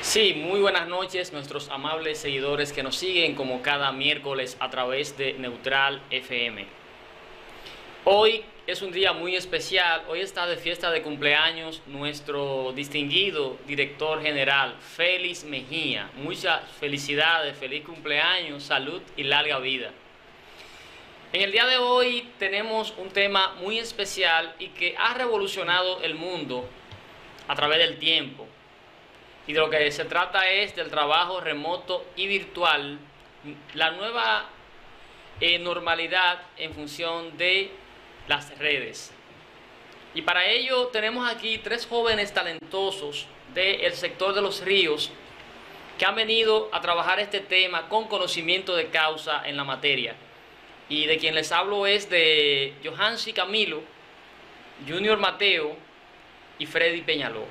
Sí, muy buenas noches nuestros amables seguidores que nos siguen como cada miércoles a través de Neutral FM. Hoy es un día muy especial, hoy está de fiesta de cumpleaños nuestro distinguido director general, Félix Mejía. Muchas felicidades, feliz cumpleaños, salud y larga vida. En el día de hoy tenemos un tema muy especial y que ha revolucionado el mundo a través del tiempo. Y de lo que se trata es del trabajo remoto y virtual, la nueva normalidad en función de las redes. Y para ello tenemos aquí tres jóvenes talentosos del sector de los ríos que han venido a trabajar este tema con conocimiento de causa en la materia. Y de quien les hablo es de Johansi Camilo, Junior Mateo y Frederick Peñaló.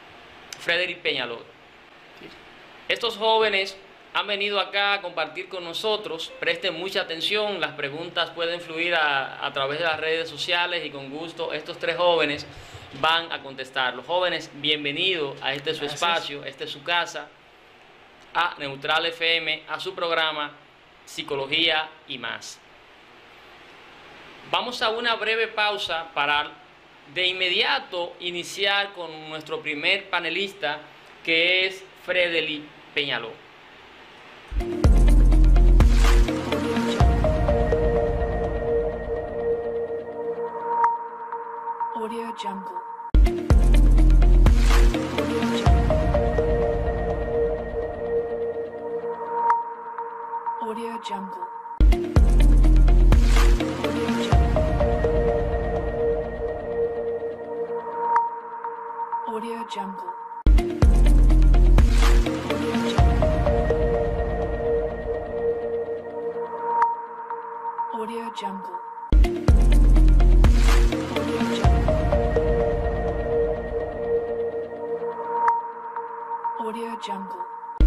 Estos jóvenes han venido acá a compartir con nosotros. Presten mucha atención, las preguntas pueden fluir a través de las redes sociales y con gusto estos tres jóvenes van a contestar. Los jóvenes, bienvenidos a este su espacio, este es su casa, a Neutral FM, a su programa Psicología y Más. Vamos a una breve pausa para de inmediato iniciar con nuestro primer panelista, que es Frederick Peñaló. Audio Jungle. Audio Jungle. Audio Jungle. Audio Jungle. Audio Jungle.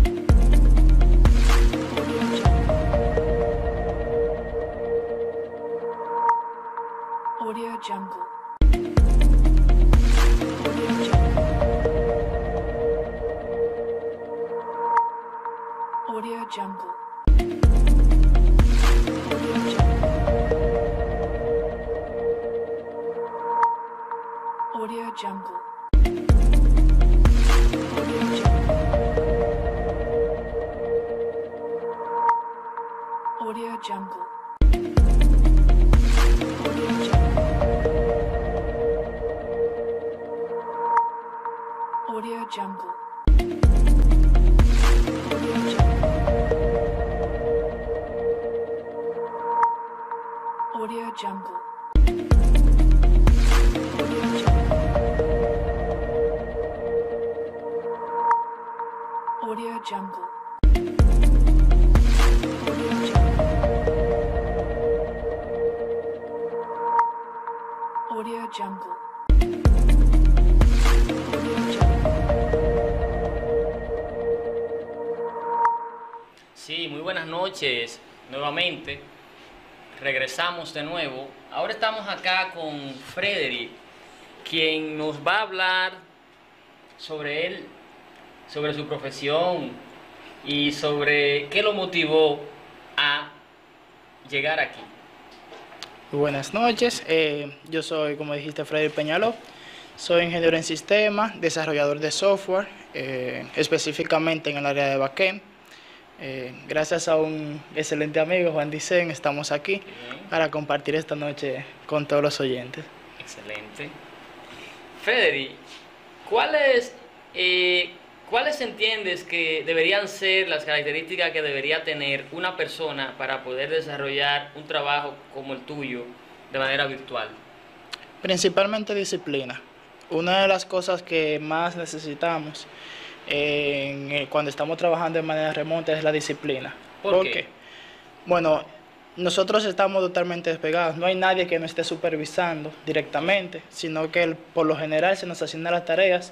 Audio Jungle. Audio Jungle. Audio Jungle. Audio Jungle. Audio Jungle. Audio Jungle. Audio Jungle. Audio Jungle. Sí, muy buenas noches nuevamente. Regresamos de nuevo. Ahora estamos acá con Frederick, quien nos va a hablar sobre él, sobre su profesión y sobre qué lo motivó a llegar aquí. Buenas noches, yo soy, como dijiste, Frederick Peñaló. Soy ingeniero en sistemas, desarrollador de software, específicamente en el área de backend. Gracias a un excelente amigo, Juan Dicen, estamos aquí para compartir esta noche con todos los oyentes. Excelente. Frederick, ¿cuáles entiendes que deberían ser las características que debería tener una persona para poder desarrollar un trabajo como el tuyo de manera virtual? Principalmente disciplina. Una de las cosas que más necesitamos cuando estamos trabajando de manera remota es la disciplina. ¿Por qué? Bueno, nosotros estamos totalmente despegados. No hay nadie que nos esté supervisando directamente, sino que por lo general se nos asignan las tareas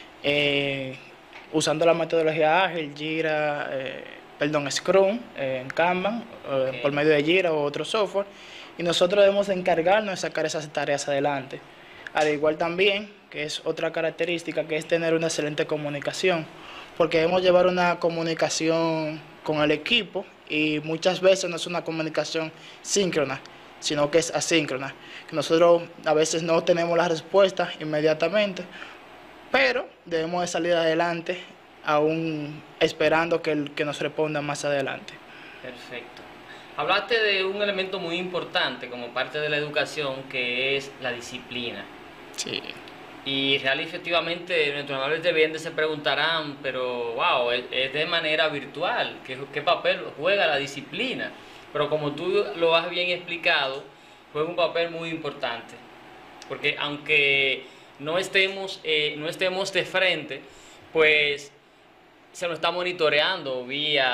usando la metodología ágil, Jira, Scrum, Kanban, por medio de Jira o otro software, y nosotros debemos encargarnos de sacar esas tareas adelante. Al igual también, que es otra característica, que es tener una excelente comunicación, porque debemos llevar una comunicación con el equipo y muchas veces no es una comunicación síncrona, sino que es asíncrona. Que nosotros a veces no tenemos la respuesta inmediatamente, pero debemos de salir adelante aún esperando que nos respondan más adelante. Perfecto. Hablaste de un elemento muy importante como parte de la educación, que es la disciplina. Sí. Y real y efectivamente nuestros amables televidentes se preguntarán, pero wow, es de manera virtual, ¿qué papel juega la disciplina? Pero como tú lo has bien explicado, juega un papel muy importante, porque aunque no estemos de frente, pues se nos está monitoreando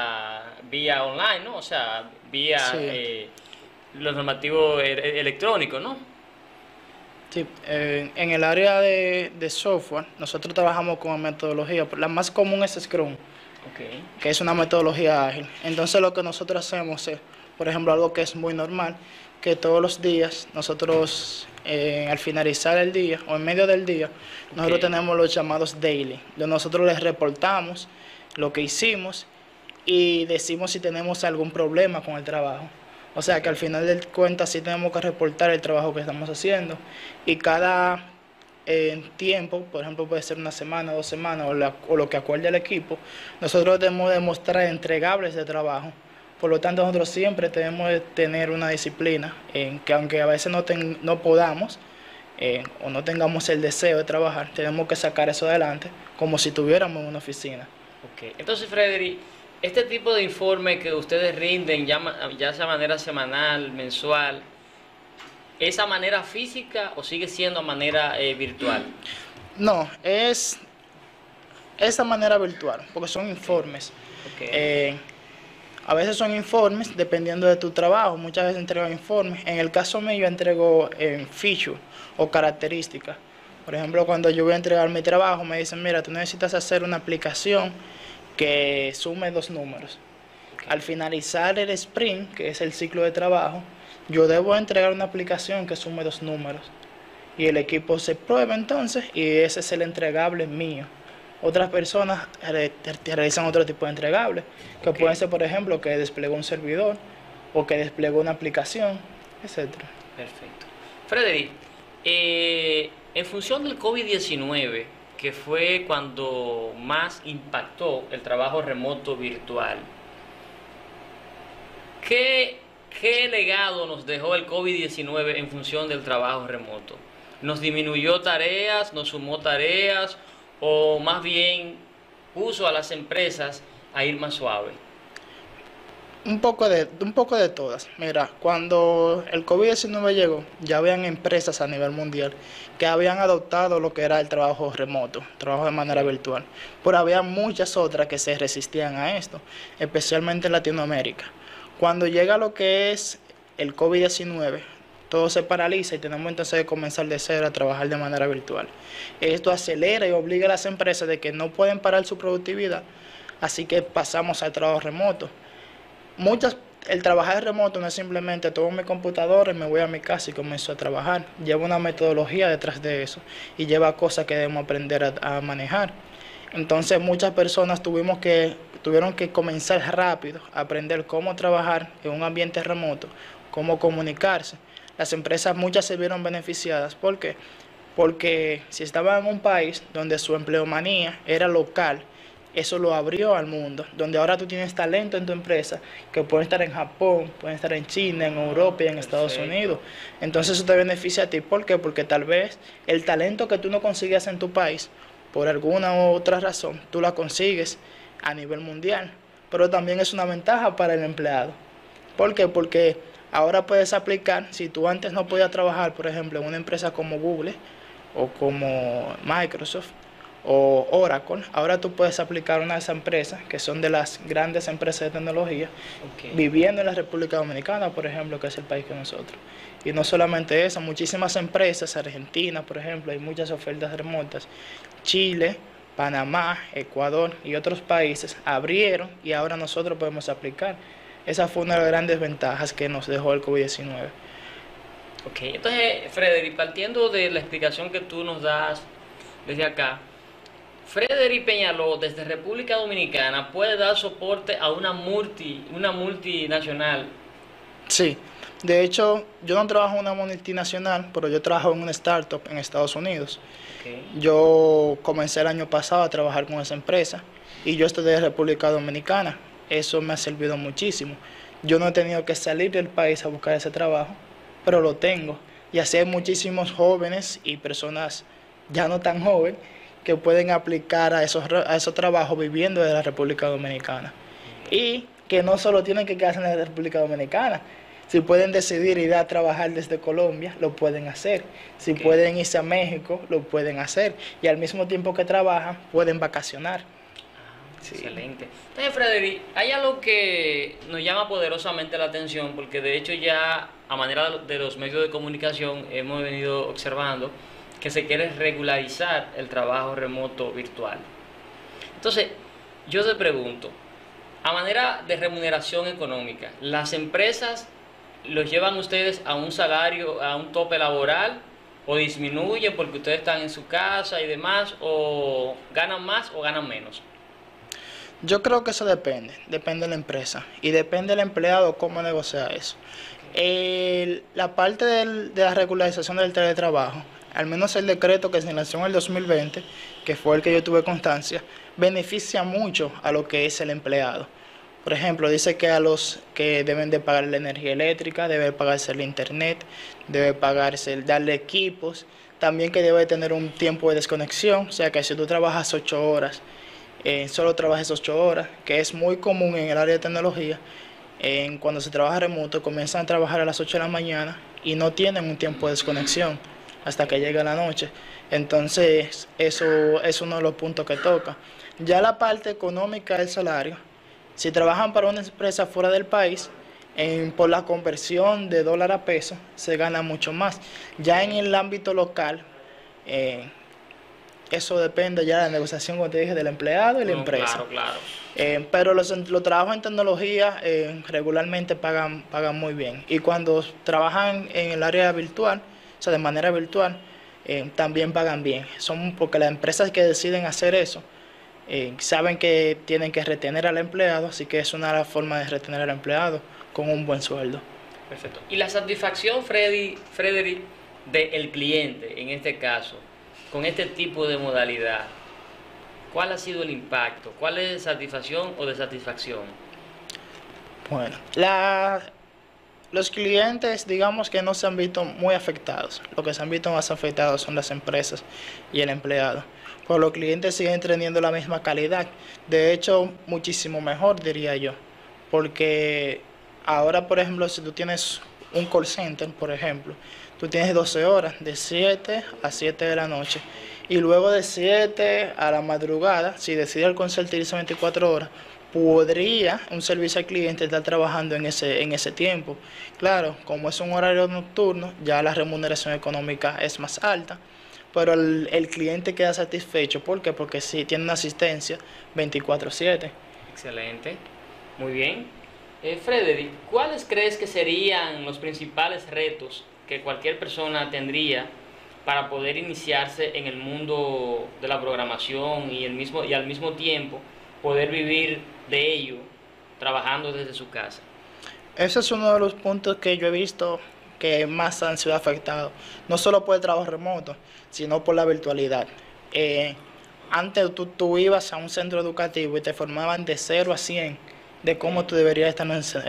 vía online, ¿no? O sea, vía Sí. los normativos electrónicos, ¿no? Sí, en el área de software, nosotros trabajamos con metodología. La más común es Scrum, Okay. que es una metodología ágil. Entonces lo que nosotros hacemos es, por ejemplo, algo que es muy normal, que todos los días nosotros, al finalizar el día o en medio del día, nosotros tenemos los llamados daily, donde nosotros les reportamos lo que hicimos y decimos si tenemos algún problema con el trabajo. O sea que al final de cuentas sí tenemos que reportar el trabajo que estamos haciendo y cada tiempo, por ejemplo puede ser una semana, 2 semanas o lo que acuerde el equipo, nosotros debemos demostrar entregables de trabajo. Por lo tanto nosotros siempre tenemos que tener una disciplina en que aunque a veces no podamos o no tengamos el deseo de trabajar, tenemos que sacar eso adelante como si tuviéramos una oficina. Ok, entonces Frederick, este tipo de informe que ustedes rinden, ya sea de manera semanal, mensual, ¿es a manera física o sigue siendo a manera virtual? No, es esa manera virtual, porque son informes. Okay. A veces son informes dependiendo de tu trabajo, muchas veces entrego informes. En el caso mío yo entrego feature o características. Por ejemplo, cuando yo voy a entregar mi trabajo me dicen, mira, tú necesitas hacer una aplicación que sume 2 números. Al finalizar el sprint, que es el ciclo de trabajo, yo debo entregar una aplicación que sume 2 números. Y el equipo se prueba entonces y ese es el entregable mío. Otras personas realizan otro tipo de entregables, que pueden ser, por ejemplo, que desplegó un servidor o que desplegó una aplicación, etcétera. Perfecto. Frederick, en función del COVID-19, que fue cuando más impactó el trabajo remoto virtual, ¿qué legado nos dejó el COVID-19 en función del trabajo remoto? ¿Nos disminuyó tareas, nos sumó tareas o más bien puso a las empresas a ir más suave? Un poco de todas. Mira, cuando el COVID-19 llegó, ya habían empresas a nivel mundial que habían adoptado lo que era el trabajo remoto, trabajo de manera virtual. Pero había muchas otras que se resistían a esto, especialmente en Latinoamérica. Cuando llega lo que es el COVID-19, todo se paraliza y tenemos entonces que comenzar de cero a trabajar de manera virtual. Esto acelera y obliga a las empresas de que no pueden parar su productividad, así que pasamos al trabajo remoto. El trabajar remoto no es simplemente tomo mi computadora y me voy a mi casa y comienzo a trabajar. Lleva una metodología detrás de eso y lleva cosas que debemos aprender a manejar. Entonces muchas personas tuvieron que comenzar rápido a aprender cómo trabajar en un ambiente remoto, cómo comunicarse. Las empresas muchas se vieron beneficiadas. ¿Por qué? Porque si estaban en un país donde su empleomanía era local, eso lo abrió al mundo, donde ahora tú tienes talento en tu empresa que pueden estar en Japón, pueden estar en China, en Europa y en Estados Unidos. Entonces eso te beneficia a ti. ¿Por qué? Porque tal vez el talento que tú no consigues en tu país, por alguna u otra razón, tú la consigues a nivel mundial. Pero también es una ventaja para el empleado. ¿Por qué? Porque ahora puedes aplicar, si tú antes no podías trabajar, por ejemplo, en una empresa como Google o como Microsoft, o Oracle, ahora tú puedes aplicar una de esas empresas, que son de las grandes empresas de tecnología, viviendo en la República Dominicana, por ejemplo, que es el país que nosotros. Y no solamente eso, muchísimas empresas, Argentina, por ejemplo, hay muchas ofertas remotas, Chile, Panamá, Ecuador y otros países abrieron y ahora nosotros podemos aplicar. Esa fue una de las grandes ventajas que nos dejó el COVID-19. Ok, entonces, Frederick, partiendo de la explicación que tú nos das desde acá, Frederick Peñaló, desde República Dominicana, puede dar soporte a una multinacional. Sí, de hecho, yo no trabajo en una multinacional, pero yo trabajo en una startup en Estados Unidos. Okay. Yo comencé el año pasado a trabajar con esa empresa y yo estoy de República Dominicana. Eso me ha servido muchísimo. Yo no he tenido que salir del país a buscar ese trabajo, pero lo tengo. Y así hay muchísimos jóvenes y personas ya no tan jóvenes que pueden aplicar a esos trabajos viviendo de la República Dominicana. Y que no solo tienen que quedarse en la República Dominicana. Si pueden decidir ir a trabajar desde Colombia, lo pueden hacer. Si pueden irse a México, lo pueden hacer. Y al mismo tiempo que trabajan, pueden vacacionar. Sí. Excelente. Entonces, Frederick, hay algo que nos llama poderosamente la atención, porque de hecho ya a manera de los medios de comunicación hemos venido observando que se quiere regularizar el trabajo remoto virtual. Entonces, yo te pregunto, a manera de remuneración económica, ¿las empresas los llevan ustedes a un salario, a un tope laboral, o disminuyen porque ustedes están en su casa y demás, o ganan más o ganan menos? Yo creo que eso depende de la empresa y depende del empleado cómo negocia eso. La parte de la regularización del teletrabajo, al menos el decreto que se lanzó en el 2020, que fue el que yo tuve constancia, beneficia mucho a lo que es el empleado. Por ejemplo, dice que a los que deben de pagar la energía eléctrica, debe pagarse el internet, debe pagarse darle equipos, también que debe tener un tiempo de desconexión, o sea que si tú trabajas 8 horas, solo trabajes 8 horas, que es muy común en el área de tecnología. Cuando se trabaja remoto, comienzan a trabajar a las 8 de la mañana y no tienen un tiempo de desconexión hasta que llega la noche. Entonces, eso es uno de los puntos que toca. Ya la parte económica del salario, si trabajan para una empresa fuera del país, por la conversión de dólar a peso, se gana mucho más. Ya en el ámbito local, eso depende ya de la negociación, como te dije, del empleado y la empresa. Claro. Pero los trabajos en tecnología regularmente pagan muy bien. Y cuando trabajan en el área virtual, o sea, de manera virtual, también pagan bien. Son porque las empresas que deciden hacer eso saben que tienen que retener al empleado, así que es una forma de retener al empleado con un buen sueldo. Perfecto. Y la satisfacción, Frederick, del cliente, en este caso, con este tipo de modalidad, ¿cuál ha sido el impacto? ¿Cuál es satisfacción o desatisfacción? Bueno, los clientes, digamos que no se han visto muy afectados. Lo que se han visto más afectados son las empresas y el empleado. Pero los clientes siguen teniendo la misma calidad. De hecho, muchísimo mejor, diría yo. Porque ahora, por ejemplo, si tú tienes un call center, por ejemplo, tú tienes 12 horas, de 7 a 7 de la noche. Y luego de 7 a la madrugada, si decide el call center irse 24 horas, podría un servicio al cliente estar trabajando en ese tiempo. Claro, como es un horario nocturno, ya la remuneración económica es más alta, pero el cliente queda satisfecho. ¿Por qué? Porque sí tiene una asistencia 24/7. Excelente, muy bien. Frederick, ¿cuáles crees que serían los principales retos que cualquier persona tendría para poder iniciarse en el mundo de la programación y al mismo tiempo poder vivir de ello trabajando desde su casa? Ese es uno de los puntos que yo he visto que más han sido afectados, no solo por el trabajo remoto, sino por la virtualidad. Antes tú ibas a un centro educativo y te formaban de 0 a 100 de cómo tú deberías estar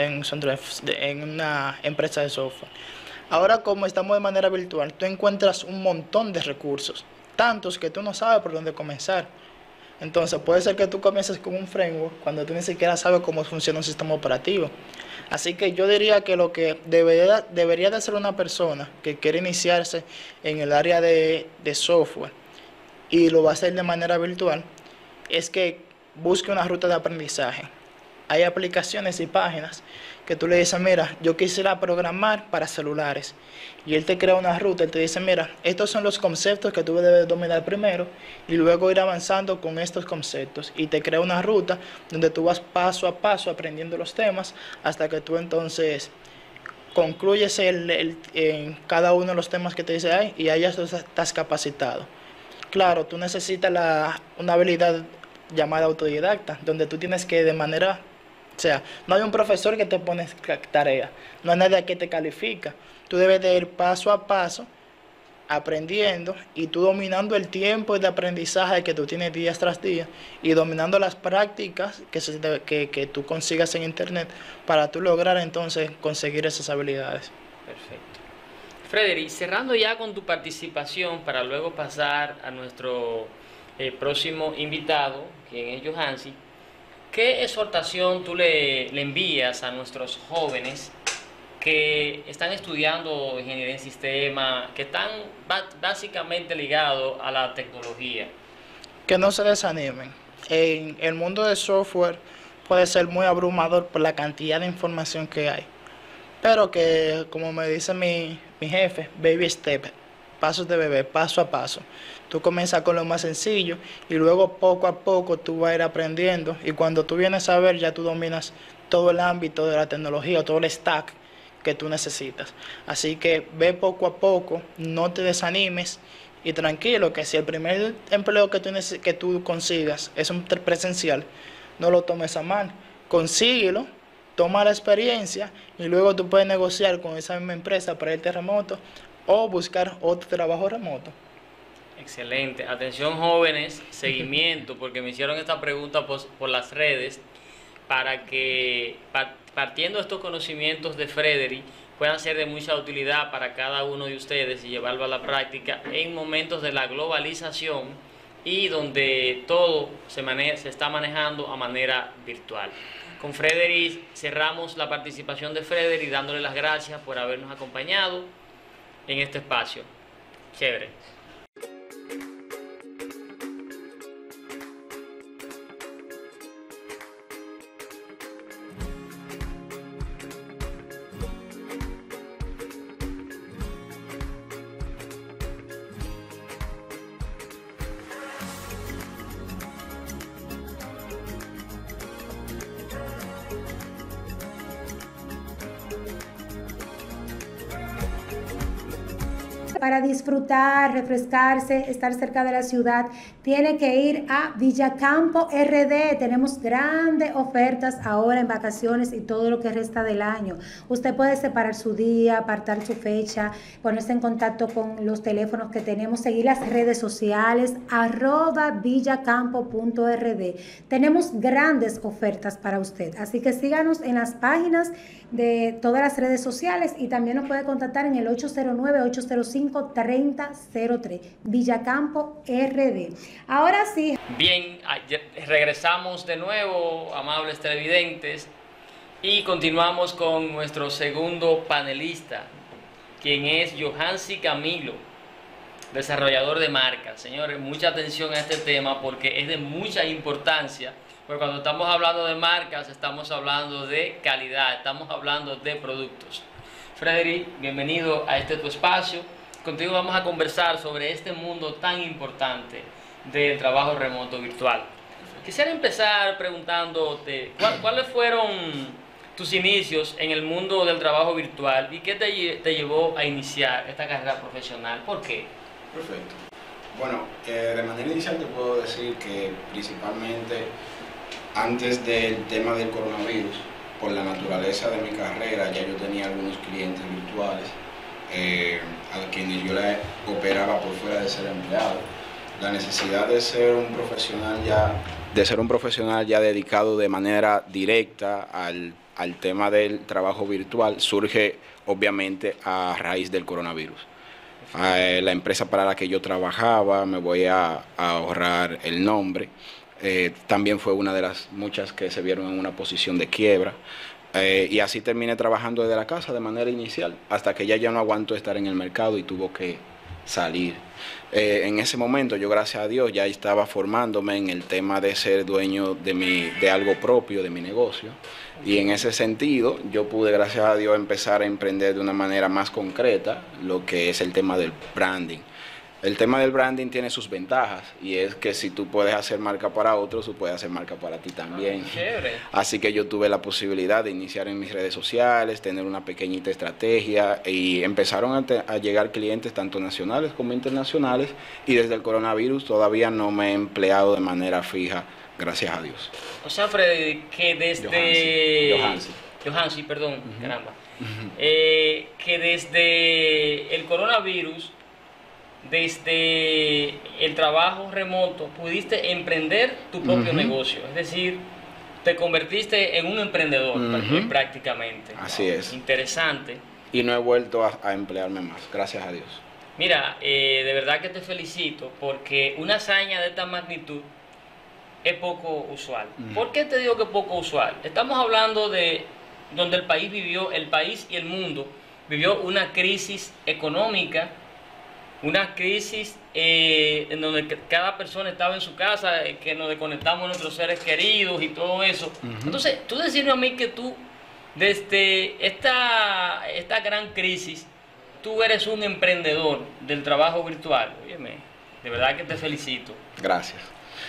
en una empresa de software. Ahora, como estamos de manera virtual, tú encuentras un montón de recursos, tantos que tú no sabes por dónde comenzar. Entonces, puede ser que tú comiences con un framework cuando tú ni siquiera sabes cómo funciona un sistema operativo. Así que yo diría que lo que debería de hacer una persona que quiere iniciarse en el área de software y lo va a hacer de manera virtual, es que busque una ruta de aprendizaje. Hay aplicaciones y páginas que tú le dices, mira, yo quisiera programar para celulares. Y él te crea una ruta, él te dice, mira, estos son los conceptos que tú debes dominar primero y luego ir avanzando con estos conceptos. Y te crea una ruta donde tú vas paso a paso aprendiendo los temas hasta que tú entonces concluyes en cada uno de los temas que te dice ahí y ahí ya tú estás capacitado. Claro, tú necesitas una habilidad llamada autodidacta, donde tú tienes que de manera, o sea, no hay un profesor que te pone tarea, no hay nadie que te califica. Tú debes de ir paso a paso aprendiendo y tú dominando el tiempo de aprendizaje que tú tienes día tras día y dominando las prácticas que tú consigas en internet para tú lograr entonces conseguir esas habilidades. Perfecto. Frederick, cerrando ya con tu participación para luego pasar a nuestro próximo invitado, quien es Johansi, ¿qué exhortación tú le envías a nuestros jóvenes que están estudiando ingeniería en sistema, que están básicamente ligados a la tecnología? Que no se desanimen. En el mundo del software puede ser muy abrumador por la cantidad de información que hay. Pero que, como me dice mi jefe, baby step, pasos de bebé, paso a paso. Tú comienzas con lo más sencillo y luego poco a poco tú vas a ir aprendiendo. Y cuando tú vienes a ver, ya tú dominas todo el ámbito de la tecnología, todo el stack que tú necesitas. Así que ve poco a poco, no te desanimes y tranquilo que si el primer empleo que tú consigas es un presencial, no lo tomes a mal, consíguelo, toma la experiencia y luego tú puedes negociar con esa misma empresa para irte remoto o buscar otro trabajo remoto. Excelente. Atención jóvenes, seguimiento, porque me hicieron esta pregunta por las redes para que partiendo de estos conocimientos de Frederick puedan ser de mucha utilidad para cada uno de ustedes y llevarlo a la práctica en momentos de la globalización y donde todo se está manejando a manera virtual. Con Frederick cerramos la participación de Frederick dándole las gracias por habernos acompañado en este espacio. Chévere. Para disfrutar, refrescarse, estar cerca de la ciudad, tiene que ir a Villacampo RD. Tenemos grandes ofertas ahora en vacaciones y todo lo que resta del año. Usted puede separar su día, apartar su fecha, ponerse en contacto con los teléfonos que tenemos, seguir las redes sociales, @villacampo.rd. Tenemos grandes ofertas para usted, así que síganos en las páginas de todas las redes sociales y también nos puede contactar en el 809-805-3003, Villacampo RD. Ahora sí. Bien, regresamos de nuevo, amables televidentes, y continuamos con nuestro segundo panelista, quien es Johansi Camilo, desarrollador de marcas. Señores, mucha atención a este tema porque es de mucha importancia. Porque cuando estamos hablando de marcas, estamos hablando de calidad, estamos hablando de productos. Frederick, bienvenido a este tu espacio. Contigo vamos a conversar sobre este mundo tan importante del trabajo remoto virtual. Quisiera empezar preguntándote, ¿cuáles fueron tus inicios en el mundo del trabajo virtual y qué te llevó a iniciar esta carrera profesional? ¿Por qué? Perfecto. Bueno, de manera inicial te puedo decir que principalmente antes del tema del coronavirus, por la naturaleza de mi carrera, ya yo tenía algunos clientes virtuales a quienes yo le operaba por fuera de ser empleado. La necesidad de ser un profesional ya dedicado de manera directa al tema del trabajo virtual surge obviamente a raíz del coronavirus. La empresa para la que yo trabajaba, me voy a ahorrar el nombre, también fue una de las muchas que se vieron en una posición de quiebra. Y así terminé trabajando desde la casa de manera inicial, hasta que ya no aguanto estar en el mercado y tuvo que salir. En ese momento yo, gracias a Dios, ya estaba formándome en el tema de ser dueño de algo propio, de mi negocio. Y en ese sentido yo pude, gracias a Dios, empezar a emprender de una manera más concreta lo que es el tema del branding. El tema del branding tiene sus ventajas y es que si tú puedes hacer marca para otros, tú puedes hacer marca para ti también. Chévere. Así que yo tuve la posibilidad de iniciar en mis redes sociales, tener una pequeñita estrategia y empezaron a llegar clientes tanto nacionales como internacionales y desde el coronavirus todavía no me he empleado de manera fija, gracias a Dios. O sea, Freddy, que desde... Johansi, perdón, caramba. Que desde el coronavirus, desde el trabajo remoto, pudiste emprender tu propio negocio. Es decir, te convertiste en un emprendedor prácticamente. Así es. Interesante. Y no he vuelto a emplearme más, gracias a Dios. Mira, de verdad que te felicito porque una hazaña de esta magnitud es poco usual. ¿Por qué te digo que es poco usual? Estamos hablando de donde el país y el mundo vivió una crisis económica, una crisis en donde cada persona estaba en su casa, que nos desconectamos de nuestros seres queridos y todo eso. Entonces, tú decirme a mí que tú, desde esta gran crisis, tú eres un emprendedor del trabajo virtual. Óyeme, de verdad que te felicito. Gracias.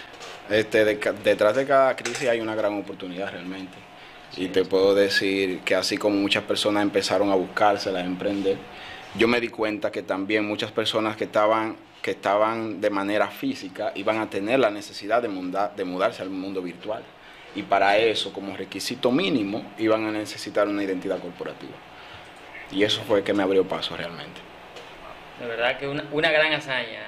Detrás de cada crisis hay una gran oportunidad realmente. Y te puedo decir que así como muchas personas empezaron a buscársela, a emprender, yo me di cuenta que también muchas personas que estaban de manera física iban a tener la necesidad de mudarse al mundo virtual. Y para eso, como requisito mínimo, iban a necesitar una identidad corporativa. Y eso fue que me abrió paso realmente. De verdad que una gran hazaña,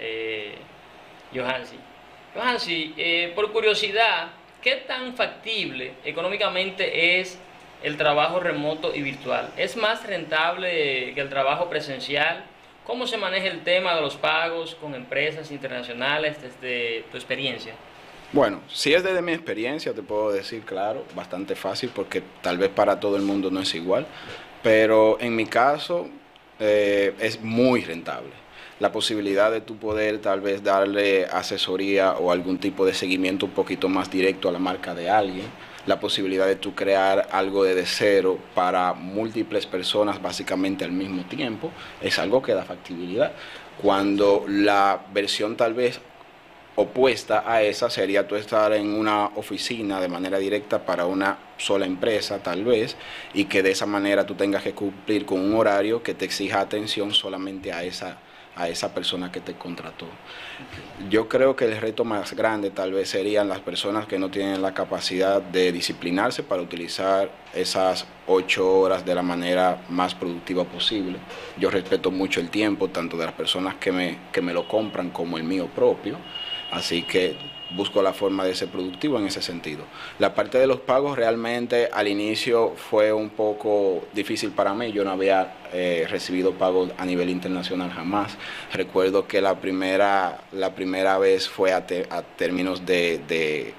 Johansi. Johansi, por curiosidad, ¿qué tan factible económicamente es el trabajo remoto y virtual? ¿Es más rentable que el trabajo presencial? ¿Cómo se maneja el tema de los pagos con empresas internacionales desde tu experiencia? Bueno, si es desde mi experiencia, te puedo decir, claro, bastante fácil, porque tal vez para todo el mundo no es igual, pero en mi caso es muy rentable. La posibilidad de tú poder tal vez darle asesoría o algún tipo de seguimiento un poquito más directo a la marca de alguien, la posibilidad de tú crear algo de cero para múltiples personas básicamente al mismo tiempo, es algo que da factibilidad. Cuando la versión tal vez opuesta a esa sería tú estar en una oficina de manera directa para una sola empresa tal vez, y que de esa manera tú tengas que cumplir con un horario que te exija atención solamente a esa persona que te contrató. Yo creo que el reto más grande tal vez serían las personas que no tienen la capacidad de disciplinarse para utilizar esas 8 horas de la manera más productiva posible. Yo respeto mucho el tiempo, tanto de las personas que me lo compran como el mío propio, así que busco la forma de ser productivo en ese sentido. La parte de los pagos realmente al inicio fue un poco difícil para mí. Yo no había recibido pagos a nivel internacional jamás. Recuerdo que la primera vez fue a términos de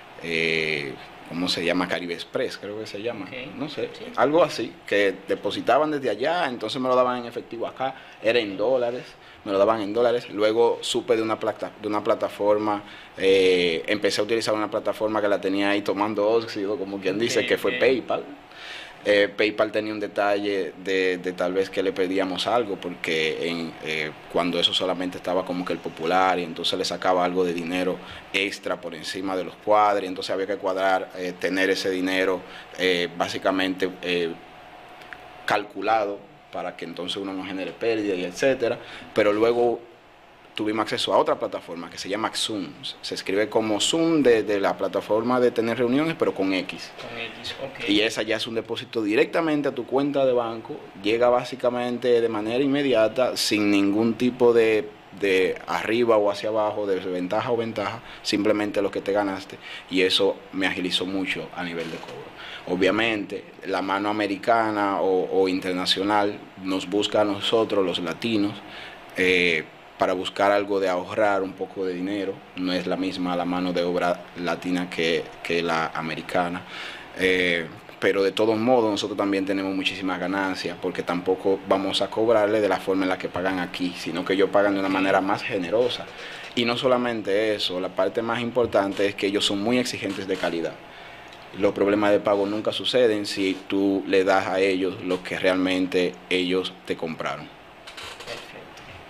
¿cómo se llama? Caribe Express, creo que se llama. Okay. No sé, sí. Algo así, que depositaban desde allá, entonces me lo daban en efectivo acá, era en dólares. Me lo daban en dólares. Luego supe de una plataforma, empecé a utilizar una plataforma que la tenía ahí tomando óxido, como quien dice, que fue PayPal. PayPal tenía un detalle de tal vez que le pedíamos algo, porque cuando eso solamente estaba como que el popular, y entonces le sacaba algo de dinero extra por encima de los cuadros, y entonces había que cuadrar, tener ese dinero básicamente calculado, para que entonces uno no genere pérdida y etcétera. Pero luego tuvimos acceso a otra plataforma que se llama Zoom. Se escribe como Zoom de la plataforma de tener reuniones, pero con X. Con X, ok. Y esa ya es un depósito directamente a tu cuenta de banco, llega básicamente de manera inmediata, sin ningún tipo de arriba o hacia abajo, de desventaja o ventaja, simplemente lo que te ganaste, y eso me agilizó mucho a nivel de cobro. Obviamente, la mano americana o internacional nos busca a nosotros, los latinos, para buscar algo de ahorrar un poco de dinero. No es la misma la mano de obra latina que la americana. Pero de todos modos nosotros también tenemos muchísimas ganancias, porque tampoco vamos a cobrarle de la forma en la que pagan aquí, sino que ellos pagan de una manera más generosa. Y no solamente eso, la parte más importante es que ellos son muy exigentes de calidad. Los problemas de pago nunca suceden si tú le das a ellos lo que realmente ellos te compraron. Perfecto.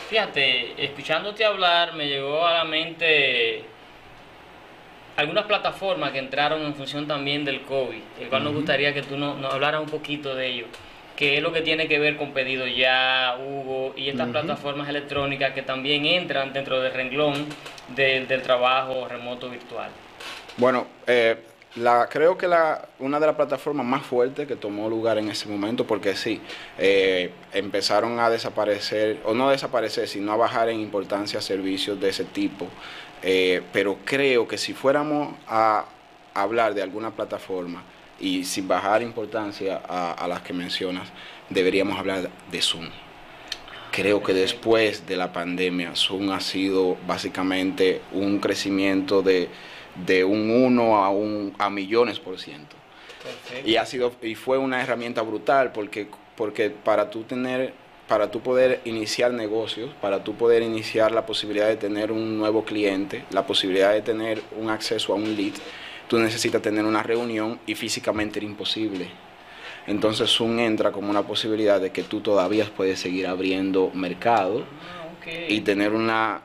Fíjate, escuchándote hablar me llegó a la mente algunas plataformas que entraron en función también del COVID, el cual nos gustaría que tú nos hablaras un poquito de ello, que es lo que tiene que ver con Pedido Ya, Hugo, y estas plataformas electrónicas que también entran dentro del renglón del trabajo remoto virtual. Bueno, creo que una de las plataformas más fuertes que tomó lugar en ese momento, porque sí, empezaron a desaparecer, o no desaparecer, sino a bajar en importancia servicios de ese tipo. Pero creo que si fuéramos a hablar de alguna plataforma y sin bajar importancia a las que mencionas, deberíamos hablar de Zoom. Creo que después de la pandemia, Zoom ha sido básicamente un crecimiento de un 1 a millones %. Perfecto. Y fue una herramienta brutal porque para tú poder iniciar negocios, para tú poder iniciar la posibilidad de tener un nuevo cliente, la posibilidad de tener un acceso a un lead, tú necesitas tener una reunión y físicamente era imposible. Entonces Zoom entra como una posibilidad de que tú todavía puedes seguir abriendo mercado y tener una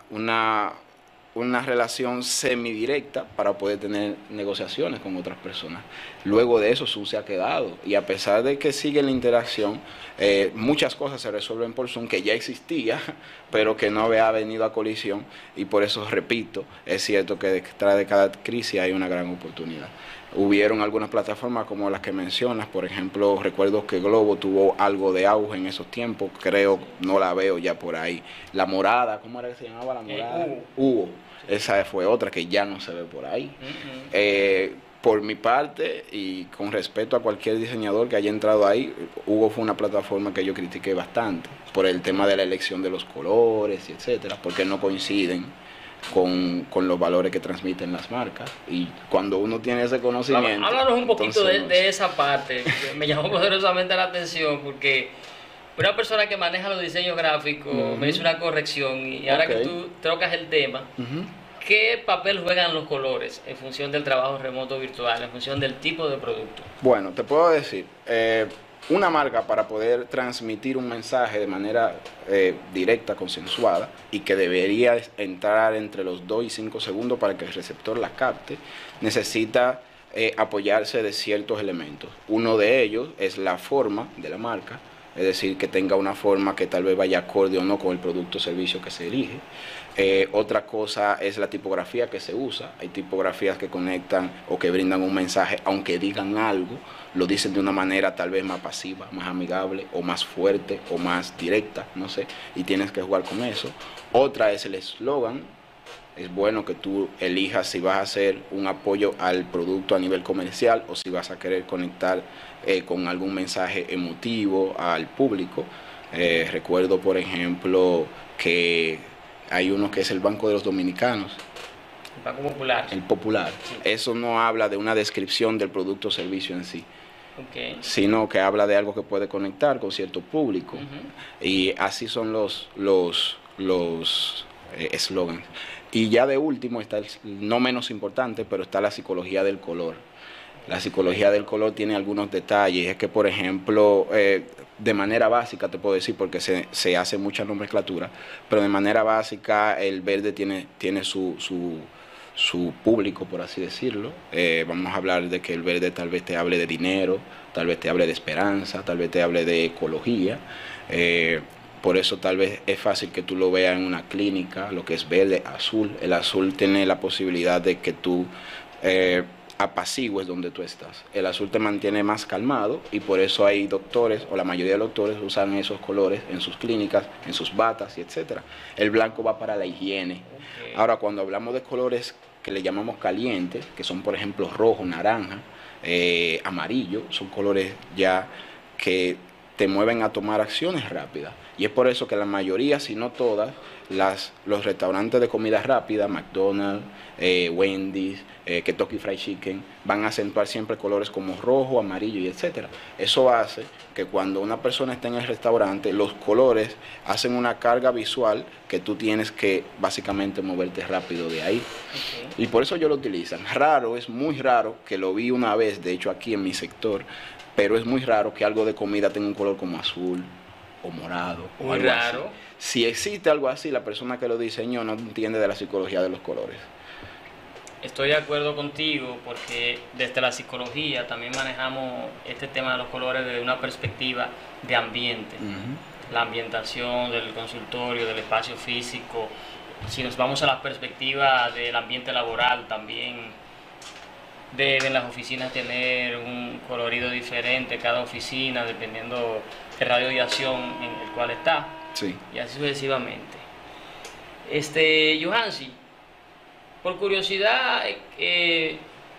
relación semidirecta para poder tener negociaciones con otras personas. Luego de eso Zoom se ha quedado y a pesar de que sigue la interacción, muchas cosas se resuelven por Zoom que ya existía, pero que no había venido a colisión y por eso repito, es cierto que detrás de cada crisis hay una gran oportunidad. Hubieron algunas plataformas como las que mencionas, por ejemplo, recuerdo que Globo tuvo algo de auge en esos tiempos, creo, no la veo ya por ahí. La Morada, ¿cómo era que se llamaba La Morada? Hugo. Esa fue otra que ya no se ve por ahí. Por mi parte, y con respeto a cualquier diseñador que haya entrado ahí, Hugo fue una plataforma que yo critiqué bastante, por el tema de la elección de los colores, y etcétera, porque no coinciden con los valores que transmiten las marcas. Y cuando uno tiene ese conocimiento... Háblanos un poquito de esa parte, que me llamó poderosamente la atención, porque una persona que maneja los diseños gráficos me hizo una corrección, y ahora que tú tocas el tema, ¿qué papel juegan los colores en función del trabajo remoto virtual, en función del tipo de producto? Bueno, te puedo decir, una marca para poder transmitir un mensaje de manera directa, consensuada, y que debería entrar entre los 2 y 5 segundos para que el receptor la capte, necesita apoyarse de ciertos elementos. Uno de ellos es la forma de la marca, es decir, que tenga una forma que tal vez vaya acorde o no con el producto o servicio que se elige. Otra cosa es la tipografía que se usa. Hay tipografías que conectan o que brindan un mensaje, aunque digan algo, lo dicen de una manera tal vez más pasiva, más amigable, o más fuerte, o más directa, no sé, y tienes que jugar con eso. Otra es el eslogan. Es bueno que tú elijas si vas a hacer un apoyo al producto a nivel comercial o si vas a querer conectar con algún mensaje emotivo al público. Recuerdo, por ejemplo, que hay uno que es el Banco de los Dominicanos. El Banco Popular. El Popular. Sí. Eso no habla de una descripción del producto o servicio en sí, sino que habla de algo que puede conectar con cierto público. Y así son los eslogans. Y ya de último está, no menos importante, pero está la psicología del color. La psicología del color tiene algunos detalles. Es que, por ejemplo, de manera básica te puedo decir, porque se hace mucha nomenclatura, pero de manera básica el verde tiene su público, por así decirlo. Vamos a hablar de que el verde tal vez te hable de dinero, tal vez te hable de esperanza, tal vez te hable de ecología. Por eso tal vez es fácil que tú lo veas en una clínica, lo que es verde, azul. El azul tiene la posibilidad de que tú apacigues donde tú estás. El azul te mantiene más calmado y por eso hay doctores, o la mayoría de doctores usan esos colores en sus clínicas, en sus batas y etcétera. El blanco va para la higiene. Ahora, cuando hablamos de colores que le llamamos calientes, que son por ejemplo rojo, naranja, amarillo, son colores ya que te mueven a tomar acciones rápidas. Y es por eso que la mayoría, si no todas, los restaurantes de comida rápida, McDonald's, Wendy's, Kentucky Fried Chicken, van a acentuar siempre colores como rojo, amarillo y etcétera. Eso hace que cuando una persona está en el restaurante, los colores hacen una carga visual que tú tienes que básicamente moverte rápido de ahí. Y por eso ellos lo utilizan. Raro, es muy raro, que lo vi una vez, de hecho aquí en mi sector, pero es muy raro que algo de comida tenga un color como azul, o morado o Muy algo raro. así. Si existe algo así, la persona que lo diseñó no entiende de la psicología de los colores. Estoy de acuerdo contigo porque desde la psicología también manejamos este tema de los colores desde una perspectiva de ambiente. La ambientación del consultorio, del espacio físico. Si nos vamos a la perspectiva del ambiente laboral, también deben las oficinas tener un colorido diferente, cada oficina, dependiendo del radio de acción en el cual está. Sí. Y así sucesivamente. Johansi, por curiosidad, ¿qué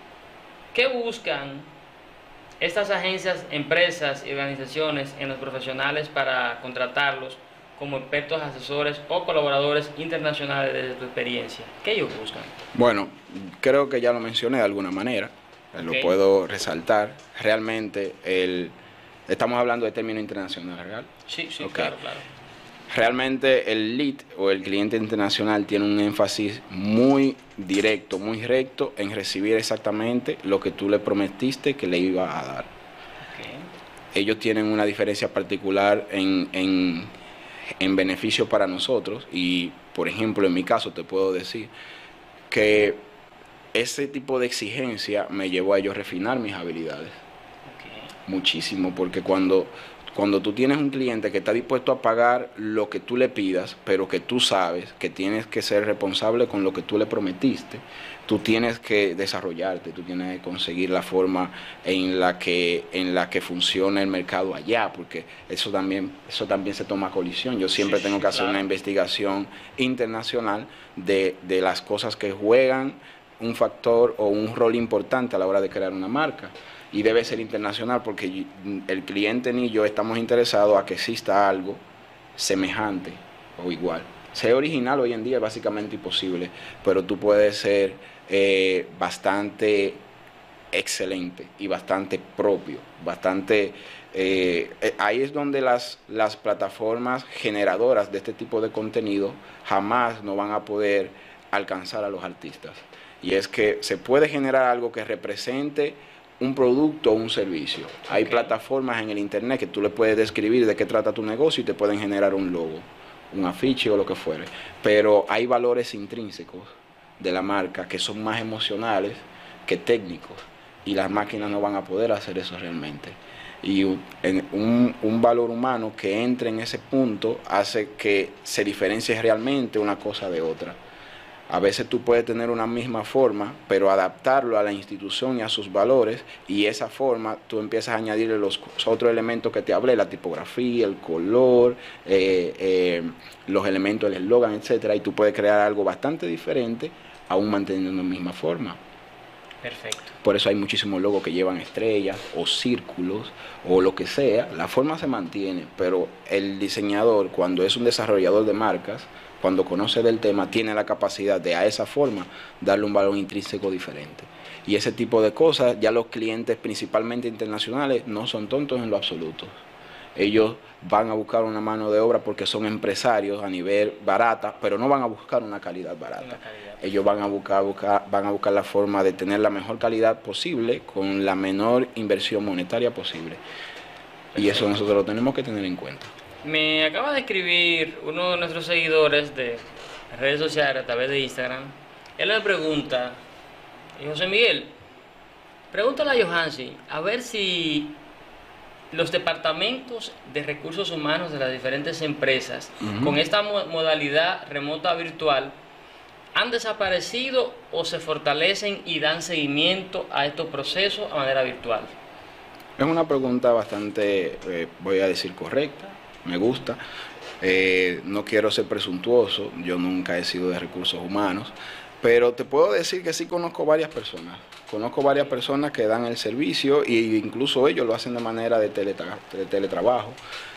buscan estas agencias, empresas y organizaciones en los profesionales para contratarlos como expertos, asesores o colaboradores internacionales desde tu experiencia? ¿Qué ellos buscan? Bueno, creo que ya lo mencioné de alguna manera, lo puedo resaltar. Realmente estamos hablando de término internacional, ¿real? Sí, Okay. claro. Realmente el lead o el cliente internacional tiene un énfasis muy directo, muy recto en recibir exactamente lo que tú le prometiste que le ibas a dar. Ellos tienen una diferencia particular en beneficio para nosotros y, por ejemplo, en mi caso te puedo decir que ese tipo de exigencia me llevó a ellos refinar mis habilidades. Muchísimo, porque cuando tú tienes un cliente que está dispuesto a pagar lo que tú le pidas, pero que tú sabes que tienes que ser responsable con lo que tú le prometiste, tú tienes que desarrollarte, tú tienes que conseguir la forma en la que funciona el mercado allá, porque eso también se toma a colisión. Yo siempre tengo que hacer una investigación internacional de las cosas que juegan un factor o un rol importante a la hora de crear una marca. Y debe ser internacional porque el cliente ni yo estamos interesados a que exista algo semejante o igual. Ser original hoy en día es básicamente imposible, pero tú puedes ser bastante excelente y bastante propio, ahí es donde las plataformas generadoras de este tipo de contenido jamás no van a poder alcanzar a los artistas. Y es que se puede generar algo que represente un producto o un servicio. Hay plataformas en el internet que tú le puedes describir de qué trata tu negocio y te pueden generar un logo, un afiche o lo que fuere. Pero hay valores intrínsecos de la marca que son más emocionales que técnicos y las máquinas no van a poder hacer eso realmente. Y un valor humano que entre en ese punto hace que se diferencie realmente una cosa de otra. A veces tú puedes tener una misma forma, pero adaptarlo a la institución y a sus valores, y esa forma tú empiezas a añadirle los otros elementos que te hablé, la tipografía, el color, los elementos del eslogan, etcétera, y tú puedes crear algo bastante diferente, aún manteniendo la misma forma. Perfecto. Por eso hay muchísimos logos que llevan estrellas o círculos o lo que sea. La forma se mantiene, pero el diseñador, cuando es un desarrollador de marcas, cuando conoce del tema, tiene la capacidad de a esa forma darle un valor intrínseco diferente. Y ese tipo de cosas, ya los clientes, principalmente internacionales, no son tontos en lo absoluto. Ellos van a buscar una mano de obra porque son empresarios a nivel barata, pero no van a buscar una calidad barata. Ellos van a buscar la forma de tener la mejor calidad posible con la menor inversión monetaria posible. Y eso nosotros lo tenemos que tener en cuenta. Me acaba de escribir uno de nuestros seguidores de redes sociales a través de Instagram. Él me pregunta, José Miguel, pregúntale a Johansi a ver si los departamentos de recursos humanos de las diferentes empresas con esta modalidad remota virtual han desaparecido o se fortalecen y dan seguimiento a estos procesos a manera virtual. Es una pregunta bastante, voy a decir, correcta. Me gusta. No quiero ser presuntuoso, yo nunca he sido de recursos humanos, pero te puedo decir que sí conozco varias personas. Conozco varias personas que dan el servicio e incluso ellos lo hacen de manera de teletrabajo.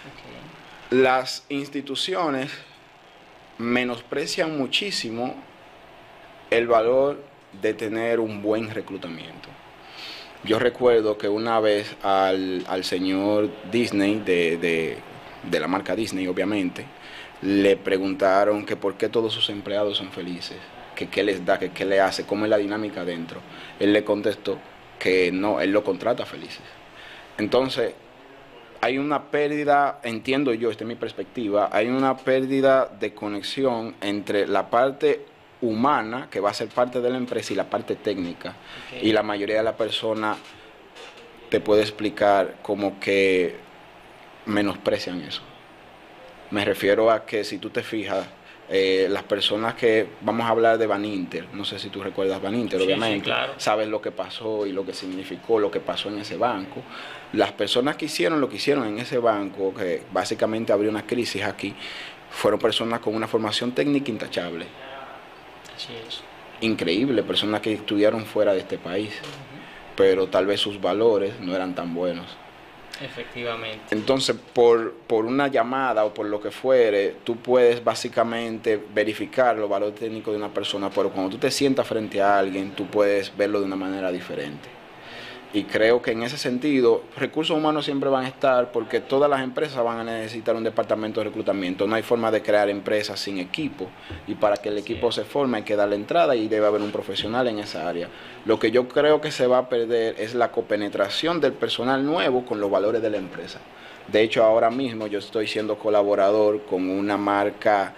Las instituciones menosprecian muchísimo el valor de tener un buen reclutamiento. Yo recuerdo que una vez al señor Disney de la marca Disney, obviamente, le preguntaron que por qué todos sus empleados son felices, que qué les da, que qué le hace, cómo es la dinámica dentro. Él le contestó que no, él lo contrata felices. Entonces, hay una pérdida, entiendo yo, esta es mi perspectiva, hay una pérdida de conexión entre la parte humana, que va a ser parte de la empresa, y la parte técnica. Okay. Y la mayoría de las personas te puede explicar como que menosprecian eso. Me refiero a que si tú te fijas, las personas que, vamos a hablar de Baninter, no sé si tú recuerdas Baninter, sí, obviamente, sí, claro. Sabes lo que pasó y lo que significó, lo que pasó en ese banco. Las personas que hicieron lo que hicieron en ese banco, que básicamente abrió una crisis aquí, fueron personas con una formación técnica intachable. Así es. Increíble, personas que estudiaron fuera de este país, pero tal vez sus valores no eran tan buenos. Efectivamente. Entonces, por una llamada o por lo que fuere, tú puedes básicamente verificar los valores técnicos de una persona, pero cuando tú te sientas frente a alguien, tú puedes verlo de una manera diferente. Y creo que en ese sentido, recursos humanos siempre van a estar, porque todas las empresas van a necesitar un departamento de reclutamiento. No hay forma de crear empresas sin equipo, y para que el equipo se forme hay que darle entrada y debe haber un profesional en esa área. Lo que yo creo que se va a perder es la copenetración del personal nuevo con los valores de la empresa. De hecho, ahora mismo yo estoy siendo colaborador con una marca,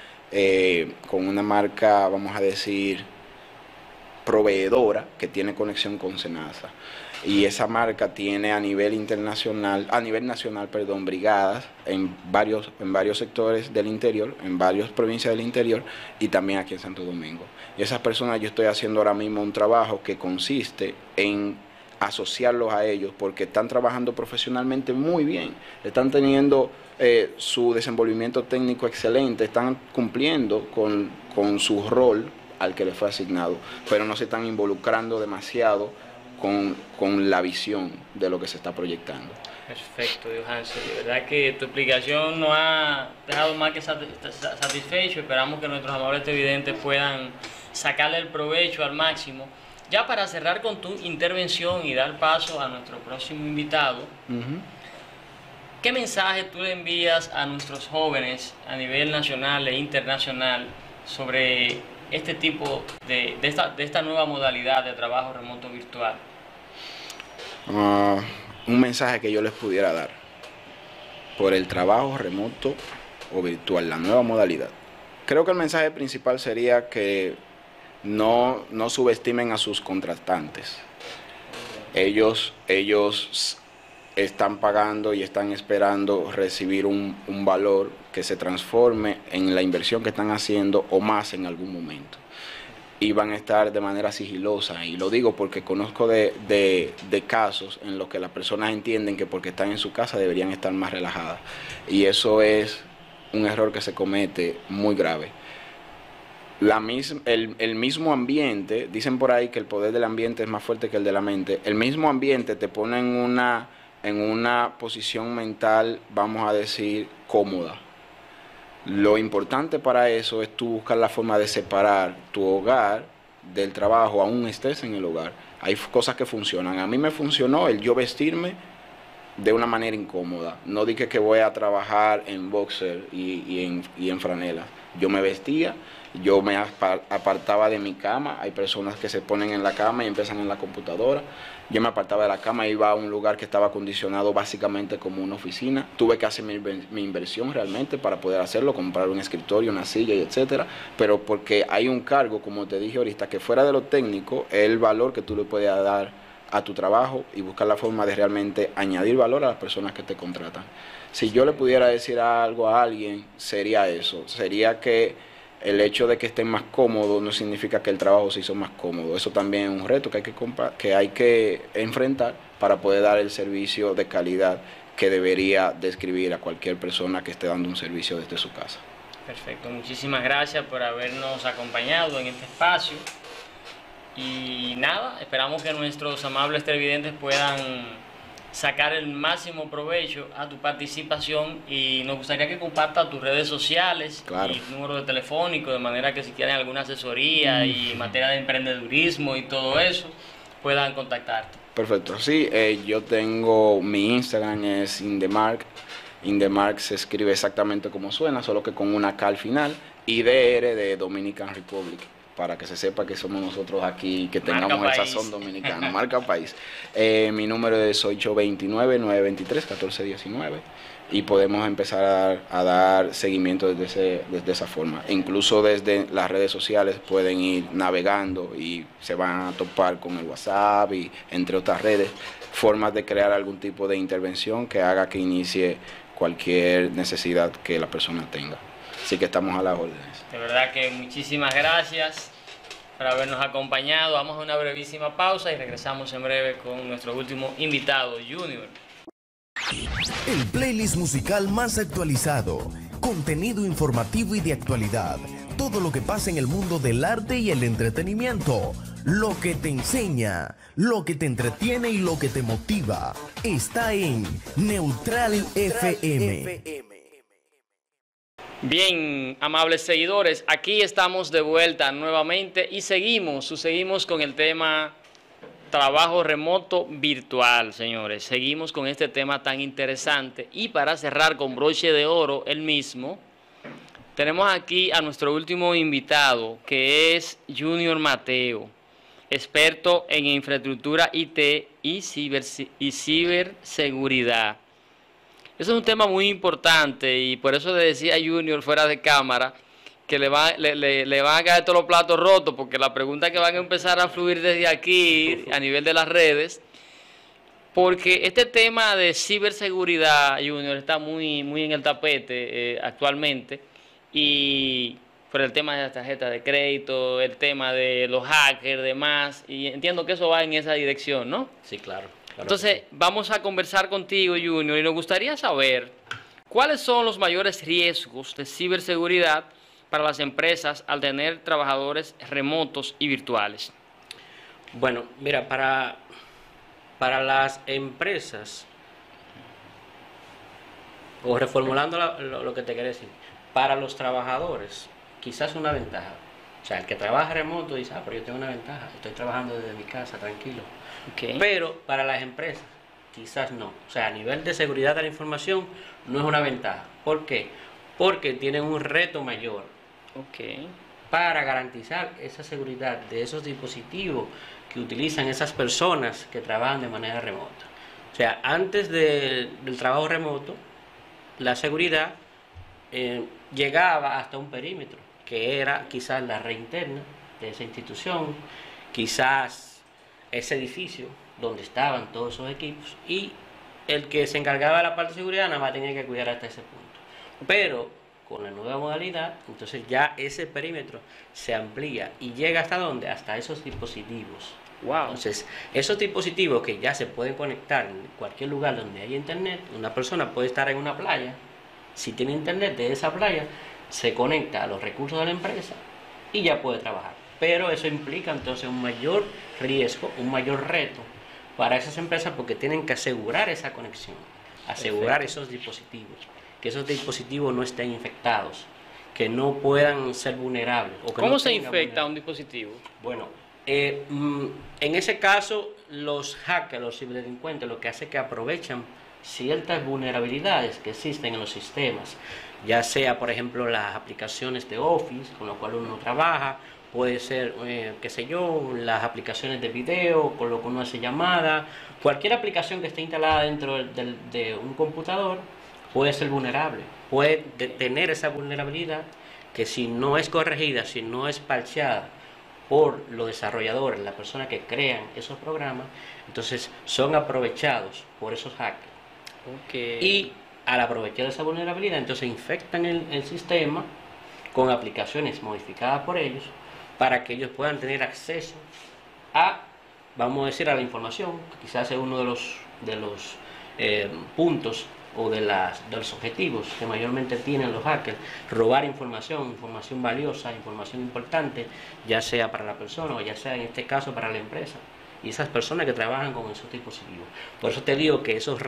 vamos a decir, proveedora que tiene conexión con SENASA. Y esa marca tiene a nivel nacional, brigadas en varios sectores del interior, en varias provincias del interior y también aquí en Santo Domingo. Y esas personas, yo estoy haciendo ahora mismo un trabajo que consiste en asociarlos a ellos, porque están trabajando profesionalmente muy bien, están teniendo su desenvolvimiento técnico excelente, están cumpliendo con su rol al que les fue asignado, pero no se están involucrando demasiado con la visión de lo que se está proyectando. Perfecto, Johansen. De verdad que tu explicación nos ha dejado más que satisfecho. Esperamos que nuestros amables televidentes puedan sacarle el provecho al máximo. Ya para cerrar con tu intervención y dar paso a nuestro próximo invitado, ¿qué mensaje tú le envías a nuestros jóvenes a nivel nacional e internacional sobre este tipo de esta nueva modalidad de trabajo remoto virtual? Un mensaje que yo les pudiera dar por el trabajo remoto o virtual, la nueva modalidad. Creo que el mensaje principal sería que no subestimen a sus contratantes. Ellos están pagando y están esperando recibir un valor que se transforme en la inversión que están haciendo o más en algún momento. Y van a estar de manera sigilosa, y lo digo porque conozco de casos en los que las personas entienden que porque están en su casa deberían estar más relajadas, y eso es un error que se comete muy grave. El mismo ambiente, dicen por ahí que el poder del ambiente es más fuerte que el de la mente. El mismo ambiente te pone en una posición mental, vamos a decir, cómoda. Lo importante para eso es tú buscar la forma de separar tu hogar del trabajo, aún estés en el hogar. Hay cosas que funcionan. A mí me funcionó el yo vestirme de una manera incómoda. No dije que voy a trabajar en boxer y en franela. Yo me vestía, yo me apartaba de mi cama. Hay personas que se ponen en la cama y empiezan en la computadora. Yo me apartaba de la cama, iba a un lugar que estaba acondicionado básicamente como una oficina. Tuve que hacer mi inversión realmente para poder hacerlo, comprar un escritorio, una silla y etcétera. Pero porque hay un cargo, como te dije ahorita, que fuera de lo técnico, es el valor que tú le puedes dar a tu trabajo y buscar la forma de realmente añadir valor a las personas que te contratan. Si yo le pudiera decir algo a alguien, sería eso. Sería que el hecho de que estén más cómodos no significa que el trabajo se hizo más cómodo. Eso también es un reto que hay que enfrentar para poder dar el servicio de calidad que debería describir a cualquier persona que esté dando un servicio desde su casa. Perfecto, muchísimas gracias por habernos acompañado en este espacio. Y nada, esperamos que nuestros amables televidentes puedan sacar el máximo provecho a tu participación, y nos gustaría que compartas tus redes sociales, claro, y número de telefónico, de manera que si quieren alguna asesoría y materia de emprendedurismo y todo eso, puedan contactarte. Perfecto, sí, yo tengo mi Instagram, es Indemark. Indemark se escribe exactamente como suena, solo que con una K al final, y DR de Dominican Republic, para que se sepa que somos nosotros aquí, que tengamos Marca el país. sazón dominicano, marca país. Mi número es 829-923-1419 y podemos empezar a dar seguimiento desde esa forma. Incluso desde las redes sociales pueden ir navegando y se van a topar con el WhatsApp y entre otras redes, formas de crear algún tipo de intervención que haga que inicie cualquier necesidad que la persona tenga. Así que estamos a las órdenes. De verdad que muchísimas gracias por habernos acompañado. Vamos a una brevísima pausa y regresamos en breve con nuestro último invitado, Junior. El playlist musical más actualizado, contenido informativo y de actualidad, todo lo que pasa en el mundo del arte y el entretenimiento, lo que te enseña, lo que te entretiene y lo que te motiva, está en Neutral FM. Bien, amables seguidores, aquí estamos de vuelta nuevamente y seguimos con el tema trabajo remoto virtual, señores. Seguimos con este tema tan interesante y para cerrar con broche de oro el mismo, tenemos aquí a nuestro último invitado, que es Junior Mateo, experto en infraestructura IT y ciberseguridad. Eso es un tema muy importante y por eso le decía a Junior fuera de cámara que le van a caer todos los platos rotos, porque las preguntas que van a empezar a fluir desde aquí a nivel de las redes, porque este tema de ciberseguridad, Junior, está muy en el tapete actualmente, y por el tema de las tarjetas de crédito, el tema de los hackers, demás, y entiendo que eso va en esa dirección, ¿no? Sí, claro. Entonces, vamos a conversar contigo, Junior, y nos gustaría saber cuáles son los mayores riesgos de ciberseguridad para las empresas al tener trabajadores remotos y virtuales. Bueno, mira, para las empresas, o reformulando lo que te quería decir, para los trabajadores, quizás una ventaja. O sea, el que trabaja remoto dice, pero yo tengo una ventaja, estoy trabajando desde mi casa, tranquilo. Okay. Pero para las empresas, quizás no. O sea, a nivel de seguridad de la información, no es una ventaja. ¿Por qué? Porque tienen un reto mayor. Okay. Para garantizar esa seguridad de esos dispositivos que utilizan esas personas que trabajan de manera remota. O sea, antes del trabajo remoto, la seguridad llegaba hasta un perímetro, que era quizás la red interna de esa institución, quizás ese edificio donde estaban todos esos equipos, y el que se encargaba de la parte de seguridad nada más tenía que cuidar hasta ese punto. Pero con la nueva modalidad, entonces ya ese perímetro se amplía y llega hasta ¿dónde? Hasta esos dispositivos. Wow. Entonces, esos dispositivos que ya se pueden conectar en cualquier lugar donde haya internet, una persona puede estar en una playa, si tiene internet de esa playa, se conecta a los recursos de la empresa y ya puede trabajar. Pero eso implica entonces un mayor riesgo, un mayor reto para esas empresas porque tienen que asegurar esa conexión, asegurar esos dispositivos, que esos dispositivos no estén infectados, que no puedan ser vulnerables. O que ¿Cómo no se tengan infecta un dispositivo? Bueno, en ese caso, los hackers, los ciberdelincuentes, lo que hace es que aprovechan ciertas vulnerabilidades que existen en los sistemas, ya sea, por ejemplo, las aplicaciones de Office, con lo cual uno trabaja, puede ser, qué sé yo, las aplicaciones de video, con lo que uno hace llamada, cualquier aplicación que esté instalada dentro de un computador puede ser vulnerable, puede tener esa vulnerabilidad que si no es corregida, si no es parcheada por los desarrolladores, las personas que crean esos programas, entonces son aprovechados por esos hackers. Okay. Y al aprovechar esa vulnerabilidad, entonces infectan el sistema con aplicaciones modificadas por ellos para que ellos puedan tener acceso a, vamos a decir, a la información, que quizás es uno de los puntos o de los objetivos que mayormente tienen los hackers, robar información valiosa, información importante, ya sea para la persona o ya sea en este caso para la empresa y esas personas que trabajan con esos dispositivos. Por eso te digo que esos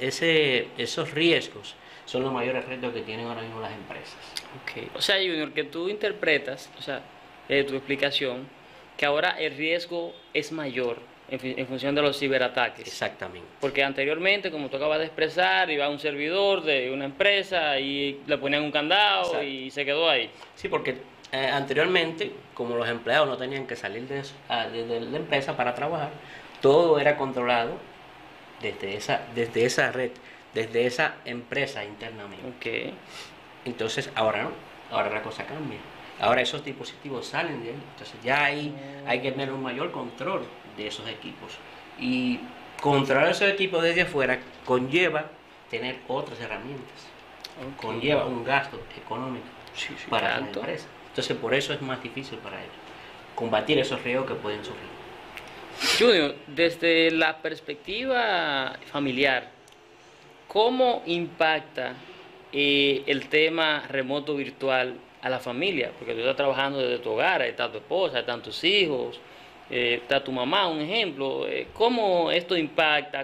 riesgos son los mayores retos que tienen ahora mismo las empresas. Okay. O sea, Junior, que tú interpretas, o sea, tu explicación, que ahora el riesgo es mayor en función de los ciberataques. Exactamente. Porque anteriormente, como tú acabas de expresar, iba a un servidor de una empresa y le ponían un candado. Exacto. Y se quedó ahí. Sí, porque anteriormente, como los empleados no tenían que salir de la empresa para trabajar, todo era controlado desde esa red, desde esa empresa internamente. Ok. Entonces, ahora no, ahora la cosa cambia. Ahora esos dispositivos salen de ahí. Entonces ya ahí hay que tener un mayor control de esos equipos. Y controlar esos equipos desde afuera conlleva tener otras herramientas. Ok. Conlleva un gasto económico Sí, para la tanto. empresa. Entonces por eso es más difícil para ellos combatir esos riesgos que pueden sufrir. Junior, desde la perspectiva familiar, ¿cómo impacta el tema remoto virtual a la familia? Porque tú estás trabajando desde tu hogar, ahí está tu esposa, ahí están tus hijos, está tu mamá, un ejemplo. ¿Cómo esto impacta?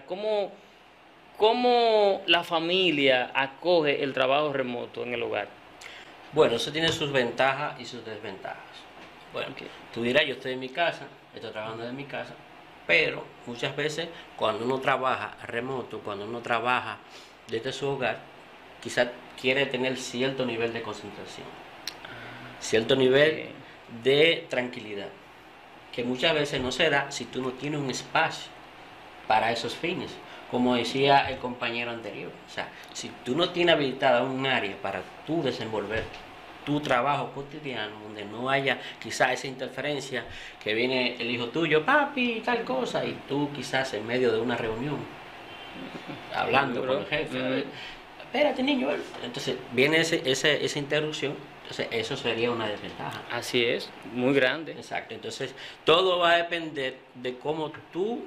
¿Cómo la familia acoge el trabajo remoto en el hogar? Bueno, eso tiene sus ventajas y sus desventajas. Bueno, Ok. tú dirás, yo estoy en mi casa, estoy trabajando en mi casa, pero muchas veces cuando uno trabaja remoto, cuando uno trabaja desde su hogar, quizás quiere tener cierto nivel de concentración, cierto nivel de tranquilidad, que muchas veces no se da si tú no tienes un espacio para esos fines. Como decía el compañero anterior, o sea, si tú no tienes habilitada un área para tú desenvolver tu trabajo cotidiano, donde no haya quizás esa interferencia que viene el hijo tuyo, papi, tal cosa, y tú quizás en medio de una reunión, hablando con el jefe, espérate niño, entonces viene esa interrupción, entonces eso sería una desventaja. Así es, muy grande. Exacto, entonces todo va a depender de cómo tú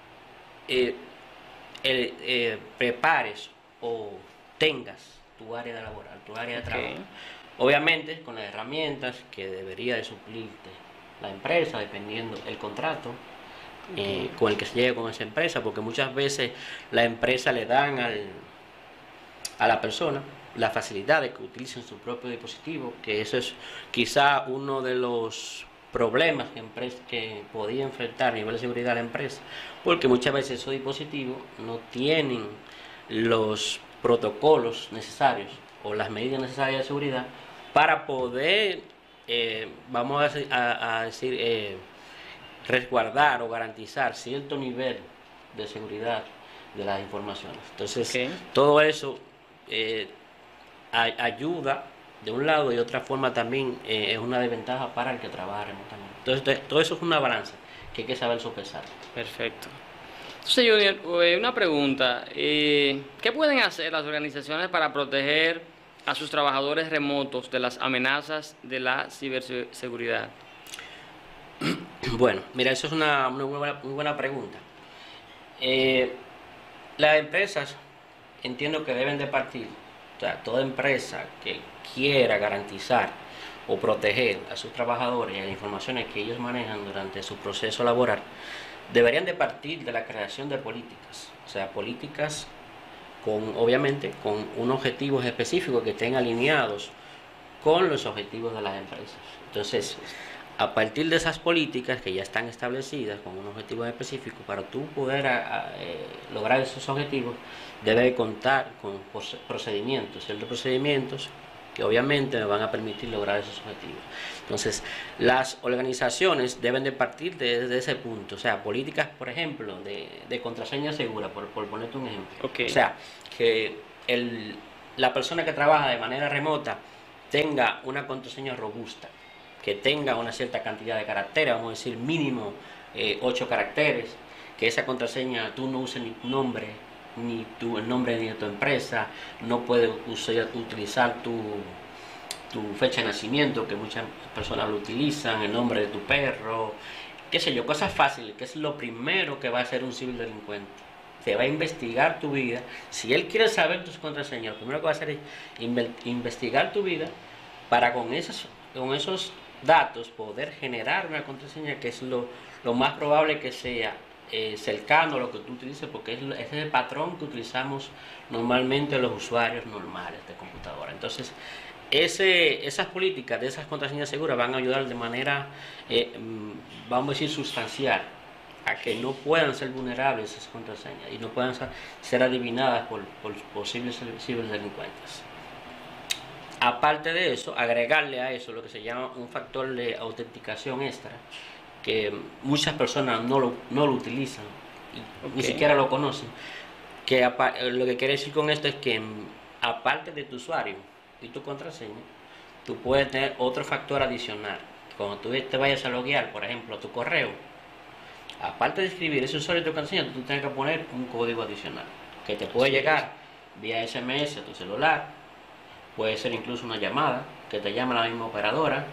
prepares o tengas tu área de laboral, tu área de trabajo. Obviamente con las herramientas que debería de suplirte la empresa, dependiendo el contrato con el que se llegue con esa empresa, porque muchas veces la empresa le dan a la persona la facilidad de que utilicen su propio dispositivo, que eso es quizá uno de los problemas que podía enfrentar a nivel de seguridad la empresa, porque muchas veces esos dispositivos no tienen los protocolos necesarios o las medidas necesarias de seguridad para poder, vamos a decir, resguardar o garantizar cierto nivel de seguridad de las informaciones. Entonces, todo eso ayuda de un lado y de otra forma también es una desventaja para el que trabaja remotamente. Entonces, todo eso es una balanza que hay que saber sopesar. Perfecto. Entonces, Junior, una pregunta. ¿Qué pueden hacer las organizaciones para proteger a sus trabajadores remotos de las amenazas de la ciberseguridad? Bueno, mira, eso es una muy buena pregunta. Las empresas entiendo que deben de partir, o sea, toda empresa que quiera garantizar o proteger a sus trabajadores y a las informaciones que ellos manejan durante su proceso laboral, deberían de partir de la creación de políticas, o sea, políticas obviamente con unos objetivos específicos que estén alineados con los objetivos de las empresas. Entonces, a partir de esas políticas que ya están establecidas con unos objetivos específicos, para tú poder lograr esos objetivos, debe contar con ciertos procedimientos que obviamente me van a permitir lograr esos objetivos. Entonces, las organizaciones deben de partir desde ese punto, o sea, políticas, por ejemplo, de contraseña segura, por ponerte un ejemplo. Okay. O sea, que la persona que trabaja de manera remota tenga una contraseña robusta, que tenga una cierta cantidad de caracteres, vamos a decir mínimo 8 caracteres, que esa contraseña tú no uses ni tu nombre, el nombre ni de tu empresa, no puedes utilizar tu fecha de nacimiento, que muchas personas lo utilizan, el nombre de tu perro, qué sé yo, cosas fáciles, que es lo primero que va a hacer un ciberdelincuente. Te va a investigar tu vida. Si él quiere saber tus contraseñas, lo primero que va a hacer es investigar tu vida para con esos datos poder generar una contraseña que es lo más probable que sea cercano a lo que tú utilices, porque ese es el patrón que utilizamos normalmente los usuarios normales de computadora. Entonces, esas políticas de esas contraseñas seguras van a ayudar de manera, vamos a decir, sustancial, a que no puedan ser vulnerables esas contraseñas y no puedan ser adivinadas por posibles ciberdelincuentes. aparte de eso, agregarle a eso lo que se llama un factor de autenticación extra, que muchas personas no lo utilizan y ni siquiera lo conocen. Que lo que quiere decir con esto es que aparte de tu usuario y tu contraseña, tú puedes tener otro factor adicional. Cuando tú te vayas a loguear, por ejemplo, a tu correo, aparte de escribir ese usuario y tu contraseña, tú tienes que poner un código adicional que te puede llegar vía SMS a tu celular, puede ser incluso una llamada que te llama la misma operadora.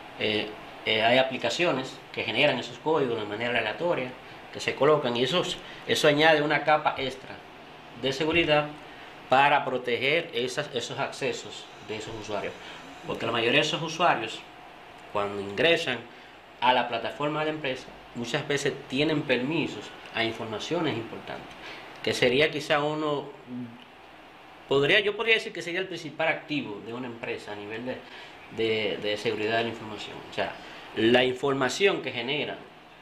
Hay aplicaciones que generan esos códigos de manera aleatoria, que se colocan, y eso añade una capa extra de seguridad para proteger esos accesos de esos usuarios, porque la mayoría de esos usuarios, cuando ingresan a la plataforma de la empresa, muchas veces tienen permisos a informaciones importantes, que sería quizá yo podría decir que sería el principal activo de una empresa a nivel de seguridad de la información. O sea, la información que genera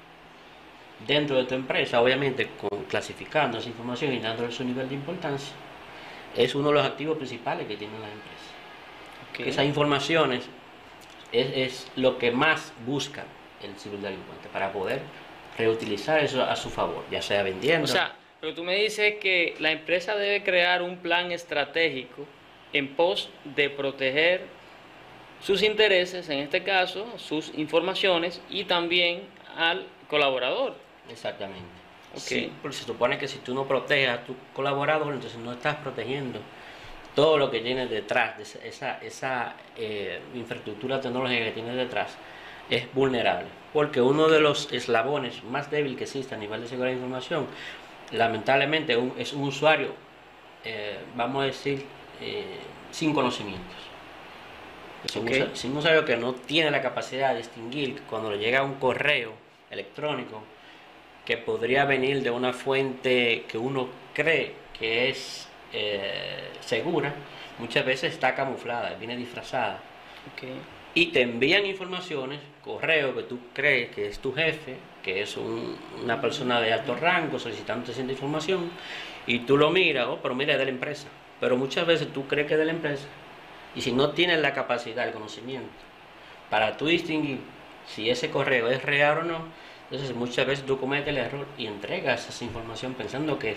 dentro de tu empresa, obviamente clasificando esa información y dándole su nivel de importancia, es uno de los activos principales que tiene la empresa. Esas informaciones es lo que más busca el ciberdelincuente para poder reutilizar eso a su favor, ya sea vendiendo. O sea, pero tú me dices que la empresa debe crear un plan estratégico en pos de proteger sus intereses, en este caso, sus informaciones, y también al colaborador. Exactamente. Okay. Sí, porque se supone que si tú no proteges a tu colaborador, entonces no estás protegiendo todo lo que tienes detrás, de esa infraestructura tecnológica que tienes detrás, es vulnerable. Porque uno de los eslabones más débiles que existe a nivel de seguridad de información, lamentablemente, es un usuario, vamos a decir, sin conocimientos. Es un usuario que no tiene la capacidad de distinguir cuando le llega un correo electrónico que podría venir de una fuente que uno cree que es segura, muchas veces está camuflada, viene disfrazada. Y te envían informaciones, correo que tú crees que es tu jefe, que es una persona de alto rango solicitando esa información, y tú lo miras, pero mira, es de la empresa. Pero muchas veces tú crees que es de la empresa, y si no tienes la capacidad, el conocimiento para tú distinguir si ese correo es real o no, entonces muchas veces tú cometes el error y entregas esa información pensando que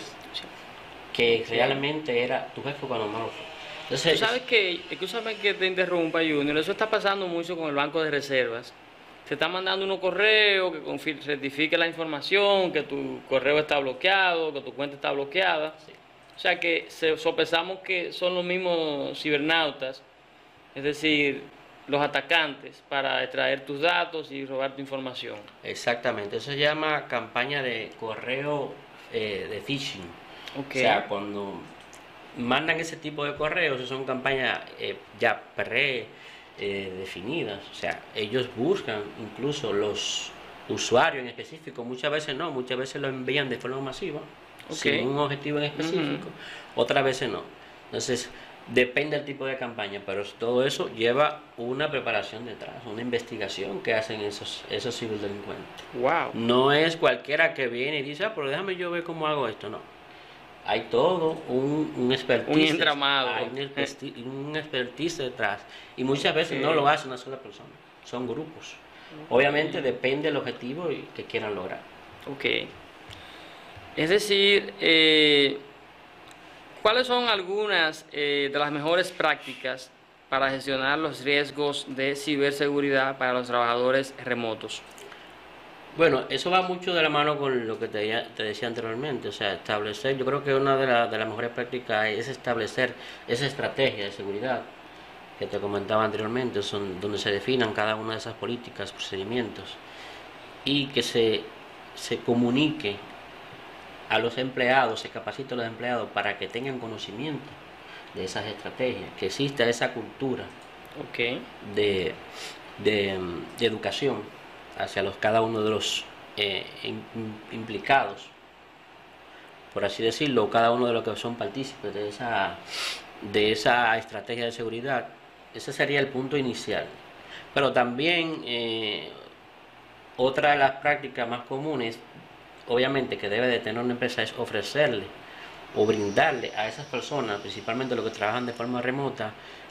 realmente era tu jefe cuando no lo fue. Entonces, tú sabes que, escúchame que te interrumpa, Junior, eso está pasando mucho con el Banco de Reservas. Se está mandando unos correos que certifique la información, que tu correo está bloqueado, que tu cuenta está bloqueada. sí. O sea que sopesamos que son los mismos cibernautas, es decir, los atacantes, para extraer tus datos y robar tu información. Exactamente, eso se llama campaña de correo de phishing. O sea, cuando mandan ese tipo de correos, son campañas ya definidas. O sea, ellos buscan incluso los usuarios en específico, muchas veces lo envían de forma masiva, sin un objetivo en específico, otras veces no. Entonces, depende del tipo de campaña, pero todo eso lleva una preparación detrás, una investigación que hacen esos ciberdelincuentes. Wow. No es cualquiera que viene y dice, pero déjame yo ver cómo hago esto, no. Hay todo un expertise. Un entramado. Hay un expertise detrás. Y muchas veces no lo hace una sola persona, son grupos. Obviamente depende del objetivo que quieran lograr. Es decir, ¿cuáles son algunas de las mejores prácticas para gestionar los riesgos de ciberseguridad para los trabajadores remotos? Bueno, eso va mucho de la mano con lo que te decía anteriormente, o sea, yo creo que una de las mejores prácticas es establecer esa estrategia de seguridad que te comentaba anteriormente, donde se definan cada una de esas políticas, procedimientos, y que se comunique a los empleados, se capacite a los empleados para que tengan conocimiento de esas estrategias, que exista esa cultura de educación hacia cada uno de los implicados, por así decirlo, cada uno de los que son partícipes de esa estrategia de seguridad. Ese sería el punto inicial. Pero también otra de las prácticas más comunes, obviamente, que debe de tener una empresa es ofrecerle o brindarle a esas personas, principalmente los que trabajan de forma remota,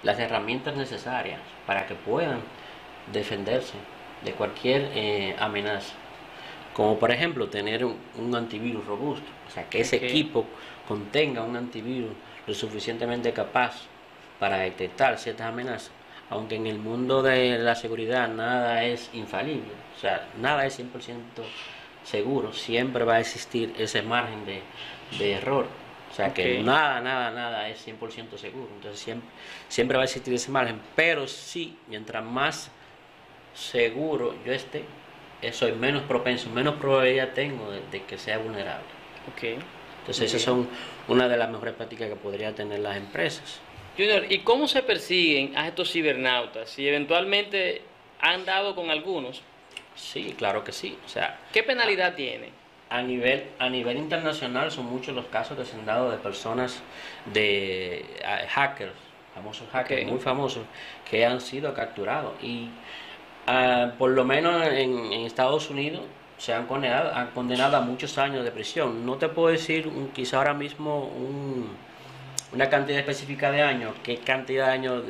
las herramientas necesarias para que puedan defenderse de cualquier amenaza. Como por ejemplo tener un antivirus robusto, o sea, que ese equipo contenga un antivirus lo suficientemente capaz para detectar ciertas amenazas, aunque en el mundo de la seguridad nada es infalible, o sea, nada es 100% seguro, siempre va a existir ese margen de error, o sea, que nada es 100% seguro, entonces siempre va a existir ese margen, pero sí, mientras más seguro yo esté, soy menos propenso, menos probabilidad tengo de que sea vulnerable. Entonces esas son una de las mejores prácticas que podrían tener las empresas. Junior, ¿y cómo se persiguen a estos cibernautas? Si eventualmente han dado con algunos. Sí, claro que sí. O sea, ¿qué penalidad tiene? A nivel internacional son muchos los casos que se han dado de personas, de hackers, famosos hackers, muy famosos, que han sido capturados. Y por lo menos en Estados Unidos se han condenado a muchos años de prisión. No te puedo decir quizá ahora mismo una cantidad específica de años, qué cantidad de años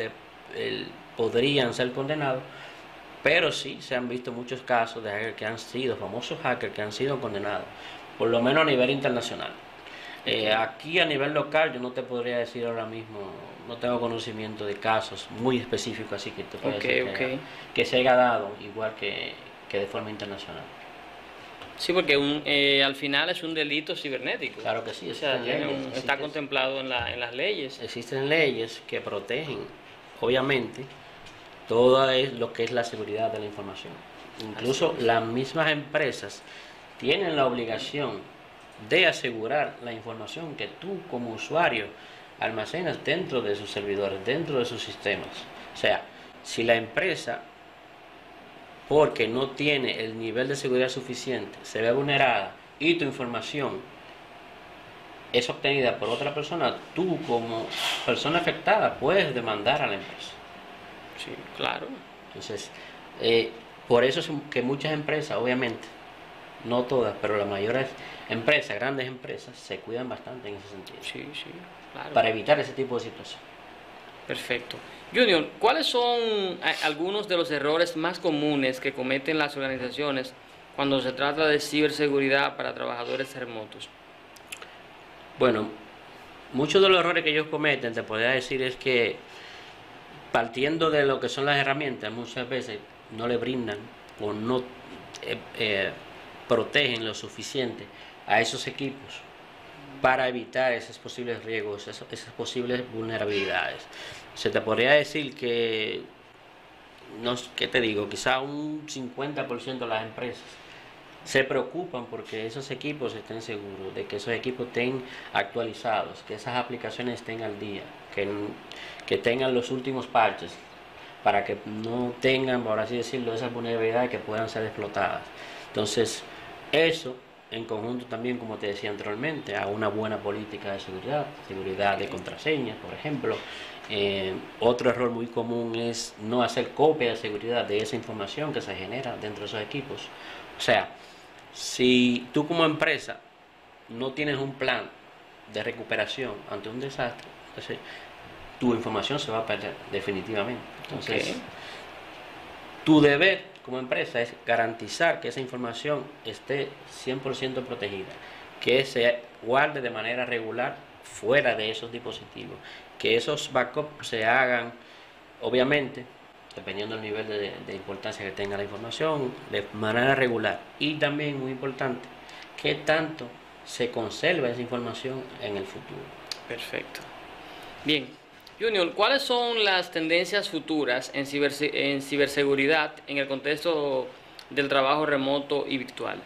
podrían ser condenados, pero sí se han visto muchos casos de hackers que han sido, famosos hackers que han sido condenados, por lo menos a nivel internacional. Aquí a nivel local yo no te podría decir ahora mismo, no tengo conocimiento de casos muy específicos, así que te puedo decir que se haya dado igual que de forma internacional. Sí, porque al final es un delito cibernético. Claro que sí, o sea, está contemplado en las leyes. Existen leyes que protegen, obviamente, todo lo que es la seguridad de la información. Incluso las mismas empresas tienen la obligación de asegurar la información que tú como usuario almacenas dentro de sus servidores, dentro de sus sistemas. O sea, si la empresa, porque no tiene el nivel de seguridad suficiente, se ve vulnerada y tu información es obtenida por otra persona, tú como persona afectada puedes demandar a la empresa. Sí, claro. Entonces, por eso es que muchas empresas, obviamente, no todas, pero la mayoría de empresas, grandes empresas, se cuidan bastante en ese sentido. Sí, claro. Para evitar ese tipo de situación. Perfecto. Junior, ¿cuáles son algunos de los errores más comunes que cometen las organizaciones cuando se trata de ciberseguridad para trabajadores remotos? Bueno, muchos de los errores que ellos cometen, te podría decir, es que partiendo de lo que son las herramientas, muchas veces no le brindan o no protegen lo suficiente a esos equipos para evitar esos posibles riesgos, esas posibles vulnerabilidades. Se te podría decir que, ¿qué te digo? Quizá un 50% de las empresas se preocupan porque esos equipos estén seguros, de que esos equipos estén actualizados, que esas aplicaciones estén al día, que tengan los últimos parches, para que no tengan, por así decirlo, esas vulnerabilidades que puedan ser explotadas. Entonces, eso en conjunto también, como te decía anteriormente, a una buena política de seguridad de contraseñas, por ejemplo. Otro error muy común es no hacer copia de seguridad de esa información que se genera dentro de esos equipos. O sea, si tú como empresa no tienes un plan de recuperación ante un desastre, entonces tu información se va a perder definitivamente. Entonces, tu deber como empresa es garantizar que esa información esté 100% protegida, que se guarde de manera regular fuera de esos dispositivos, que esos backups se hagan, obviamente, dependiendo del nivel de importancia que tenga la información, de manera regular. Y también, muy importante, que tanto se conserva esa información en el futuro. Perfecto. Bien, Junior, ¿cuáles son las tendencias futuras en ciberseguridad en el contexto del trabajo remoto y virtual?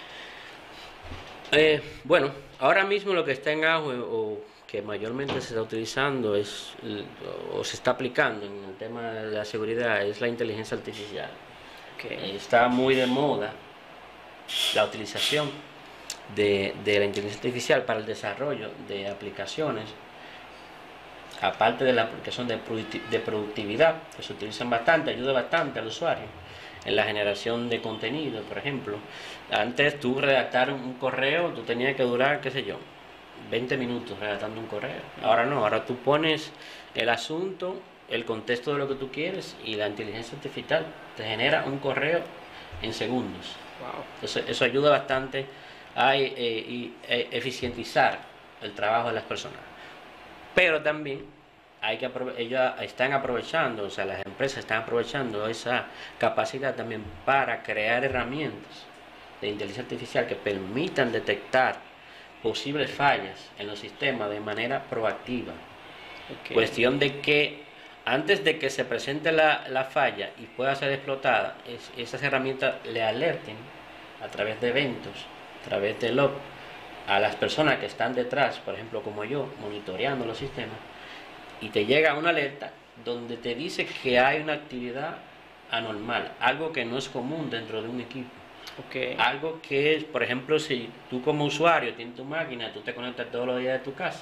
Bueno, ahora mismo lo que está en auge o que mayormente se está utilizando o se está aplicando en el tema de la seguridad es la inteligencia artificial. Está muy de moda la utilización de la inteligencia artificial para el desarrollo de aplicaciones, aparte de la aplicación de productividad, que se utilizan bastante, ayuda bastante al usuario en la generación de contenido. Por ejemplo, antes tú redactar un correo, tú tenías que durar, qué sé yo, 20 minutos redactando un correo. Ahora no, ahora tú pones el asunto, el contexto de lo que tú quieres y la inteligencia artificial te genera un correo en segundos. Wow. Entonces, eso ayuda bastante a eficientizar el trabajo de las personas. Pero también ellos están aprovechando, o sea, las empresas están aprovechando esa capacidad también para crear herramientas de inteligencia artificial que permitan detectar posibles fallas en los sistemas de manera proactiva. Ok. Cuestión de que antes de que se presente la falla y pueda ser explotada, esas herramientas le alerten a través de eventos, a través de log, a las personas que están detrás, por ejemplo como yo, monitoreando los sistemas, y te llega una alerta donde te dice que hay una actividad anormal, algo que no es común dentro de un equipo. Ok. Algo que es, por ejemplo, si tú como usuario tienes tu máquina, tú te conectas todos los días de tu casa.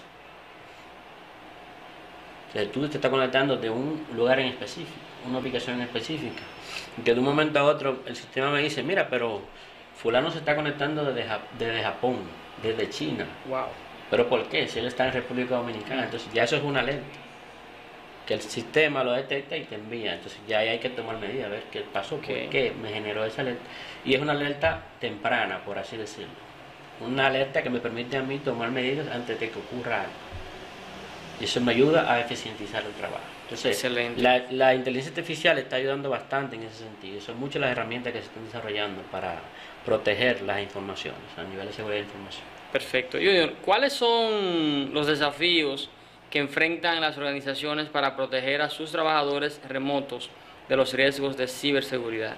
O sea, tú te estás conectando de un lugar en específico, una ubicación en específica. Y que de un momento a otro el sistema me dice, mira, pero fulano se está conectando desde Japón, desde China. Wow. ¿Pero por qué? Si él está en República Dominicana. Entonces ya eso es una alerta. Que el sistema lo detecta y te envía. Entonces ya ahí hay que tomar medidas, a ver qué pasó, por qué me generó esa alerta. Y es una alerta temprana, por así decirlo. Una alerta que me permite a mí tomar medidas antes de que ocurra algo. Y eso me ayuda a eficientizar el trabajo. Entonces, Excelente. la inteligencia artificial está ayudando bastante en ese sentido. Son muchas las herramientas que se están desarrollando para proteger las informaciones a nivel de seguridad de información. Perfecto. Junior, ¿cuáles son los desafíos que enfrentan las organizaciones para proteger a sus trabajadores remotos de los riesgos de ciberseguridad?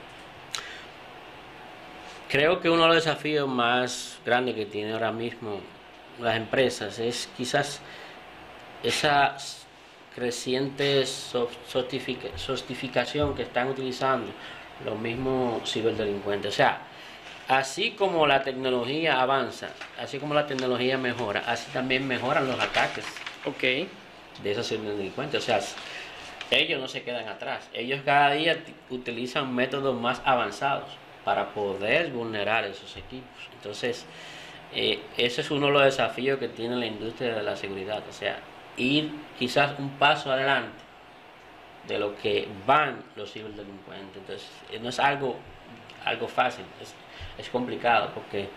Creo que uno de los desafíos más grandes que tienen ahora mismo las empresas es quizás esa creciente sofisticación que están utilizando los mismos ciberdelincuentes. O sea, así como la tecnología avanza, así como la tecnología mejora, así también mejoran los ataques Ok. de esos ciberdelincuentes. O sea, ellos no se quedan atrás. Ellos cada día utilizan métodos más avanzados para poder vulnerar esos equipos. Entonces, ese es uno de los desafíos que tiene la industria de la seguridad. O sea, ir quizás un paso adelante de lo que van los ciberdelincuentes. Entonces, no es algo fácil, es complicado porque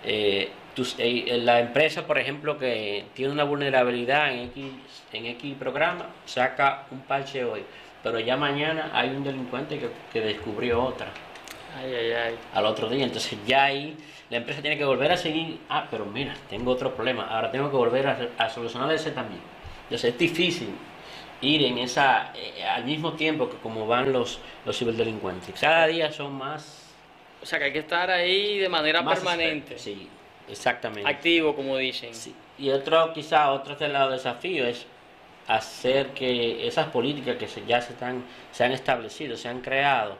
la empresa, por ejemplo, que tiene una vulnerabilidad en X programa, saca un parche hoy, pero ya mañana hay un delincuente que descubrió otra al otro día. Entonces ya ahí la empresa tiene que volver a seguir, pero mira, tengo otro problema, ahora tengo que volver a solucionar ese también. Entonces es difícil ir en esa al mismo tiempo que como van los ciberdelincuentes. Cada día son más. O sea que hay que estar ahí de manera más permanente. expertos. Sí, exactamente. Activo, como dicen. Sí. Y otro de los desafíos es hacer que esas políticas que se han establecido, se han creado,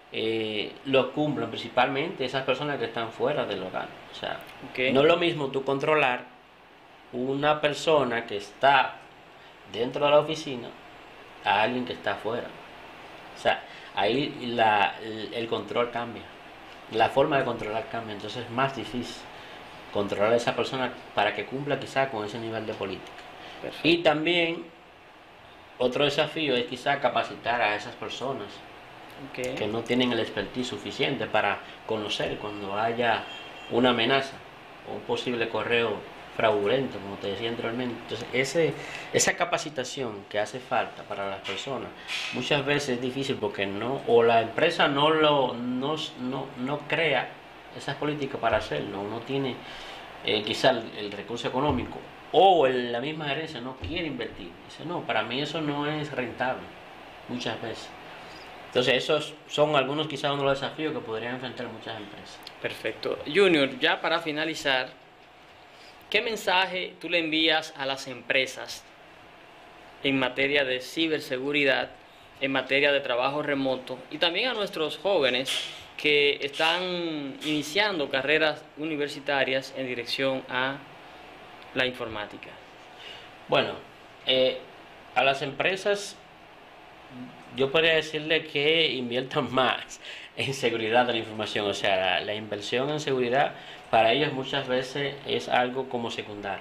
lo cumplan principalmente esas personas que están fuera del hogar. O sea, no es lo mismo tú controlar una persona que está dentro de la oficina a alguien que está afuera. O sea, ahí el control cambia, la forma de controlar cambia, entonces es más difícil controlar a esa persona para que cumpla quizá con ese nivel de política. Perfecto. Y también otro desafío es quizá capacitar a esas personas que no tienen el expertise suficiente para conocer cuando haya una amenaza o un posible correo fraudulento, como te decía anteriormente. Entonces esa capacitación que hace falta para las personas muchas veces es difícil porque la empresa no crea esas políticas para hacerlo, no tiene quizá el recurso económico, o la misma gerencia no quiere invertir. Dice, no, para mí eso no es rentable muchas veces. Entonces esos son algunos quizás uno de los desafíos que podrían enfrentar muchas empresas. Perfecto. Junior, ya para finalizar, ¿qué mensaje tú le envías a las empresas en materia de ciberseguridad, en materia de trabajo remoto y también a nuestros jóvenes que están iniciando carreras universitarias en dirección a la informática? Bueno, a las empresas yo podría decirle que inviertan más en seguridad de la información. O sea, la inversión en seguridad para ellos muchas veces es algo como secundario.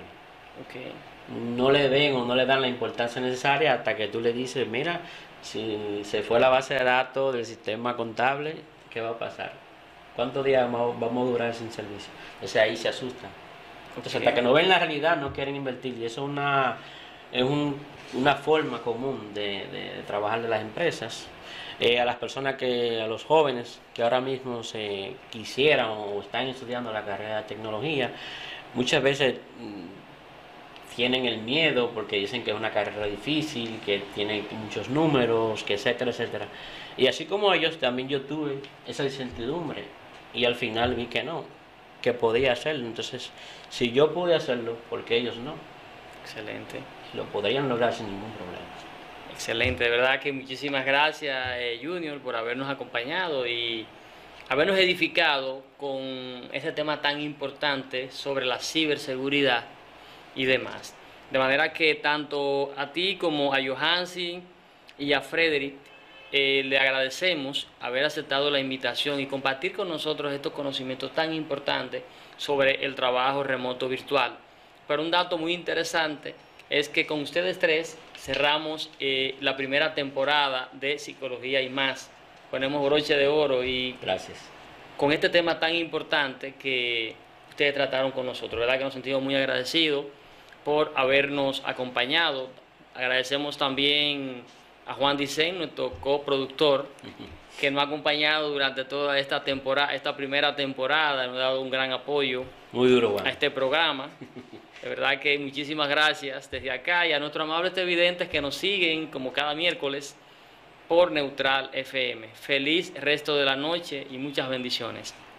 Ok. No le ven o no le dan la importancia necesaria hasta que tú le dices, mira, si se fue la base de datos del sistema contable, ¿qué va a pasar? ¿Cuántos días vamos a durar sin servicio? Entonces ahí se asustan. Entonces hasta que no ven la realidad no quieren invertir y eso es una forma común de trabajar de las empresas. A las personas a los jóvenes que ahora mismo se quisieran o están estudiando la carrera de tecnología, muchas veces tienen el miedo porque dicen que es una carrera difícil, que tiene muchos números, que etcétera, etcétera. Y así como ellos, también yo tuve esa incertidumbre y al final vi que no, que podía hacerlo. Entonces, si yo pude hacerlo, ¿por qué ellos no? Excelente. Lo podrían lograr sin ningún problema. Excelente, de verdad que muchísimas gracias, Junior, por habernos acompañado y habernos edificado con ese tema tan importante sobre la ciberseguridad y demás. De manera que tanto a ti como a Johansi y a Frederick le agradecemos haber aceptado la invitación y compartir con nosotros estos conocimientos tan importantes sobre el trabajo remoto virtual. Pero un dato muy interesante es que con ustedes tres cerramos la primera temporada de Psicología y Más. Ponemos broche de oro y gracias. Con este tema tan importante que ustedes trataron con nosotros. ¿Verdad que nos sentimos muy agradecidos por habernos acompañado? Agradecemos también a Juan Dicen, nuestro coproductor, que nos ha acompañado durante toda esta temporada, esta primera temporada, nos ha dado un gran apoyo muy duro, Juan, a este programa. De verdad que muchísimas gracias desde acá y a nuestros amables televidentes que nos siguen como cada miércoles por Neutral FM. Feliz resto de la noche y muchas bendiciones.